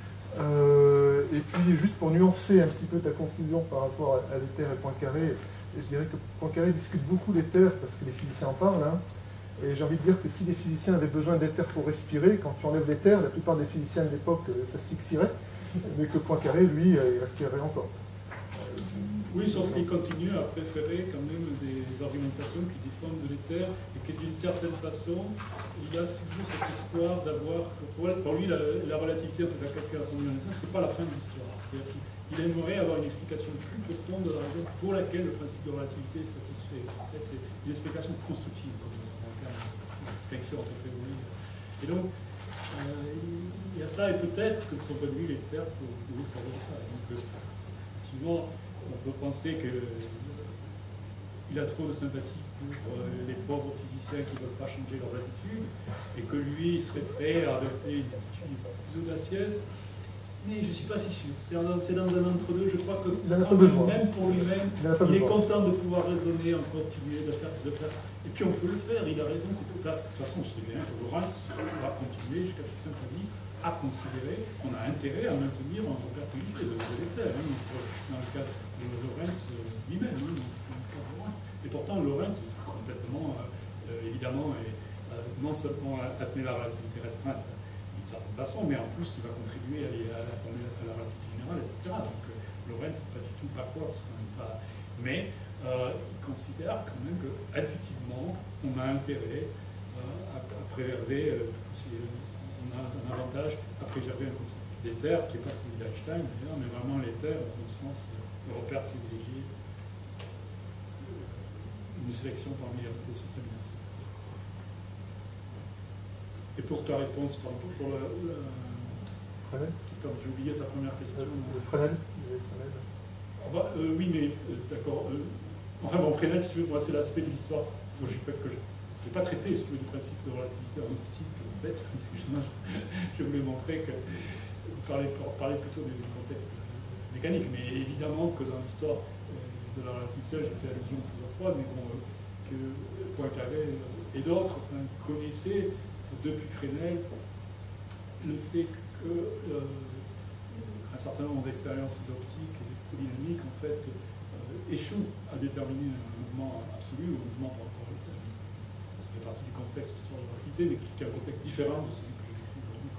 Et puis, juste pour nuancer un petit peu ta conclusion par rapport à l'éther et Poincaré, je dirais que Poincaré discute beaucoup l'éther parce que les physiciens en parlent, hein, et j'ai envie de dire que si les physiciens avaient besoin d'éther pour respirer, quand tu enlèves l'éther, la plupart des physiciens de l'époque s'asphyxierait, mais que Poincaré, lui, il respirerait encore. Oui, sauf qu'il continue à préférer quand même des argumentations qui défendent de l'éther et que d'une certaine façon, il a toujours cet espoir d'avoir, pour lui, la relativité, en tout cas calquée à la formule de l'éther, c'est pas la fin de l'histoire. Il aimerait avoir une explication plus profonde de la raison pour laquelle le principe de relativité est satisfait. En fait, c'est une explication constructive, comme en termes de distinction entre théories. Et donc, il y a ça, et peut-être que de son point de vue, l'éther pouvait servir ça. Donc, effectivement, on peut penser qu'il a trop de sympathie pour les pauvres physiciens qui ne veulent pas changer leur attitude et que lui, il serait prêt à adopter une attitude plus audacieuse. Mais je ne suis pas si sûr. C'est dans un entre-deux. Je crois que même pour lui-même, il est content de pouvoir raisonner, en continuer, de faire. Et puis on peut le faire, il a raison. De toute façon, je sais bien que Lorentz va continuer jusqu'à la fin de sa vie à considérer qu'on a intérêt à maintenir un repère privilégié de l'éther, dans le cas de Lorentz lui-même. Et pourtant, Lorentz est complètement, évidemment, non seulement admet la relativité restreinte d'une certaine façon, mais en plus, il va contribuer à la relativité générale, etc. Donc, Lorentz n'est pas du tout backwards. Mais il considère quand même qu'intuitivement, on a intérêt à préserver on a un avantage à préserver un concept d'éther qui n'est pas celui d'Einstein d'ailleurs, mais vraiment l'éther au sens le repère privilégié, une sélection parmi les systèmes inertiels. Et pour ta réponse, pour Fresnel, j'ai oublié ta première question. Fresnel. Oui, mais d'accord. Enfin bon, Fresnel, si tu veux, moi c'est l'aspect de l'histoire logique que je n'ai pas traité, ce du principe de relativité en optique. Je voulais montrer que vous parlez plutôt du contexte mécanique, mais évidemment que dans l'histoire de la relativité, j'ai fait allusion plusieurs fois, mais bon, que Poincaré et d'autres connaissaient depuis Fresnel le fait qu'un certain nombre d'expériences d'optique et d'électrodynamique en fait échouent à déterminer un mouvement absolu ou un mouvement par rapport à l'éther. Ça fait partie du contexte de l'histoire de la relativité, mais qui a un contexte différent de celui que j'ai décrit aujourd'hui.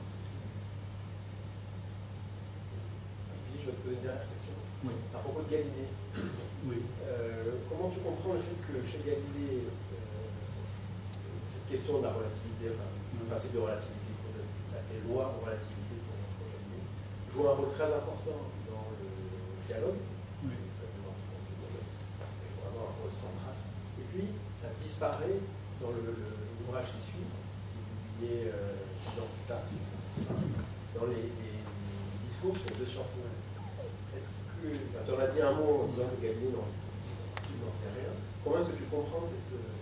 Je vais te poser une dernière question. Oui. À propos de Galilée. Oui. Comment tu comprends le fait que chez Galilée, cette question de la relativité, enfin, le principe de relativité, les lois de relativité pour Galilée, joue un rôle très important dans le dialogue, oui. Vraiment un rôle central. Et puis, ça disparaît dans l'ouvrage qui suit, publié 6 ans plus tard, dans les discours sur deux sciences nouvelles. Est-ce que, tu en as dit un mot en disant que Galilée n'en sait rien, comment est-ce que tu comprends cette situation?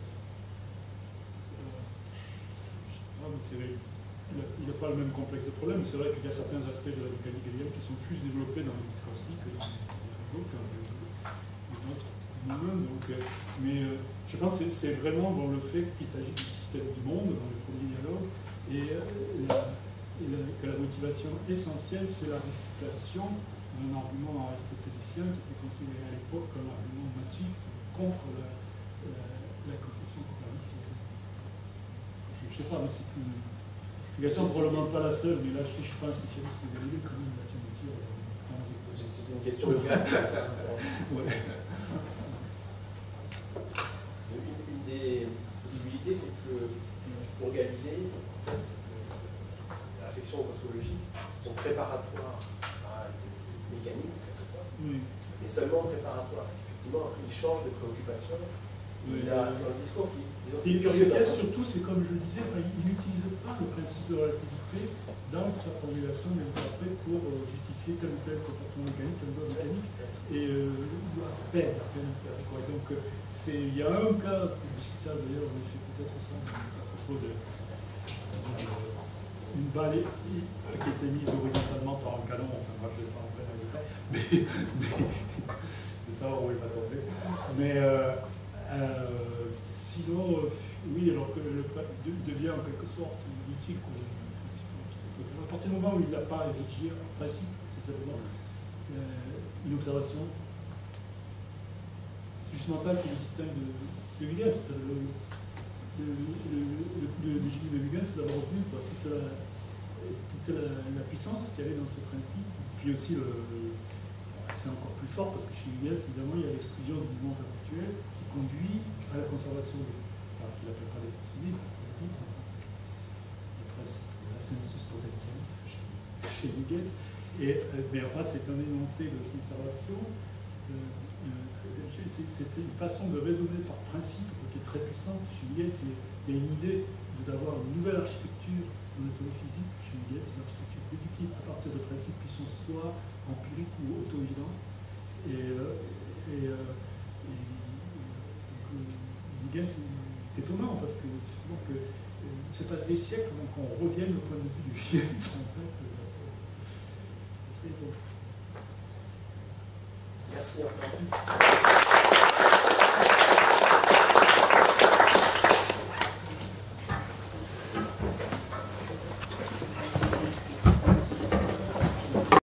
Il n'a pas le même complexe de problème, c'est vrai qu'il y a certains aspects de la mécanique galiléenne qui sont plus développés dans les discours que dans les autres. Mais je pense que c'est vraiment dans le fait qu'il s'agit du système du monde, dans le premier dialogue, et que la motivation essentielle, c'est la réfutation d'un argument aristotélicien qui était considéré à l'époque comme un argument massif contre la conception copernicienne. Je ne sais pas, mais c'est une explication probablement pas la seule, mais là je ne suis pas un spécialiste de Galilée, quand même, c'est une question de gaz. Une des possibilités, c'est que pour Galilée, en fait, la réflexion cosmologique sont préparatoires à une mécanique, en quelque sorte, mais seulement préparatoires. Effectivement, après, il change de préoccupation. Il a, dans le discours, ce qui est C'est Huygens, surtout, c'est comme je le disais, il n'utilise pas le principe de relativité dans sa formulation, mais après pour justifier tel ou tel comportement mécanique, tel ou tel mécanique, et à peine. Donc, il y a un cas discutable d'ailleurs, on fait peut-être ça à propos d'une balle qui était mise horizontalement par un canon, enfin moi je ne vais pas rentrer dans les détails, mais ça on ne va pas tomber. Mais sinon, oui, alors que le devient en quelque sorte mythique, à partir du moment où il n'a pas à rédigir un principe, c'est-à-dire une observation, c'est justement ça qui le distingue de Huygens. Le génie de Huygens, c'est d'avoir retenu toute la puissance qu'il y avait dans ce principe. Puis aussi, c'est encore plus fort parce que chez Huygens, évidemment, il y a l'exclusion du mouvement perpétuel qui conduit à la conservation des. Alors qu'il n'appelle pas les fossiles, c'est la sensus potentialis chez Huygens. Mais enfin, c'est un énoncé de conservation. C'est une façon de raisonner par principe qui est très puissante. Chez Huygens, il y a une idée d'avoir une nouvelle architecture en anatomie physique. Chez Huygens, une architecture déductive à partir de principes qui sont soit empiriques ou auto-évidents. Huygens, c'est étonnant parce que il se passe des siècles avant qu'on revienne au point de vue du Huygens. En fait, c'est étonnant. Merci encore.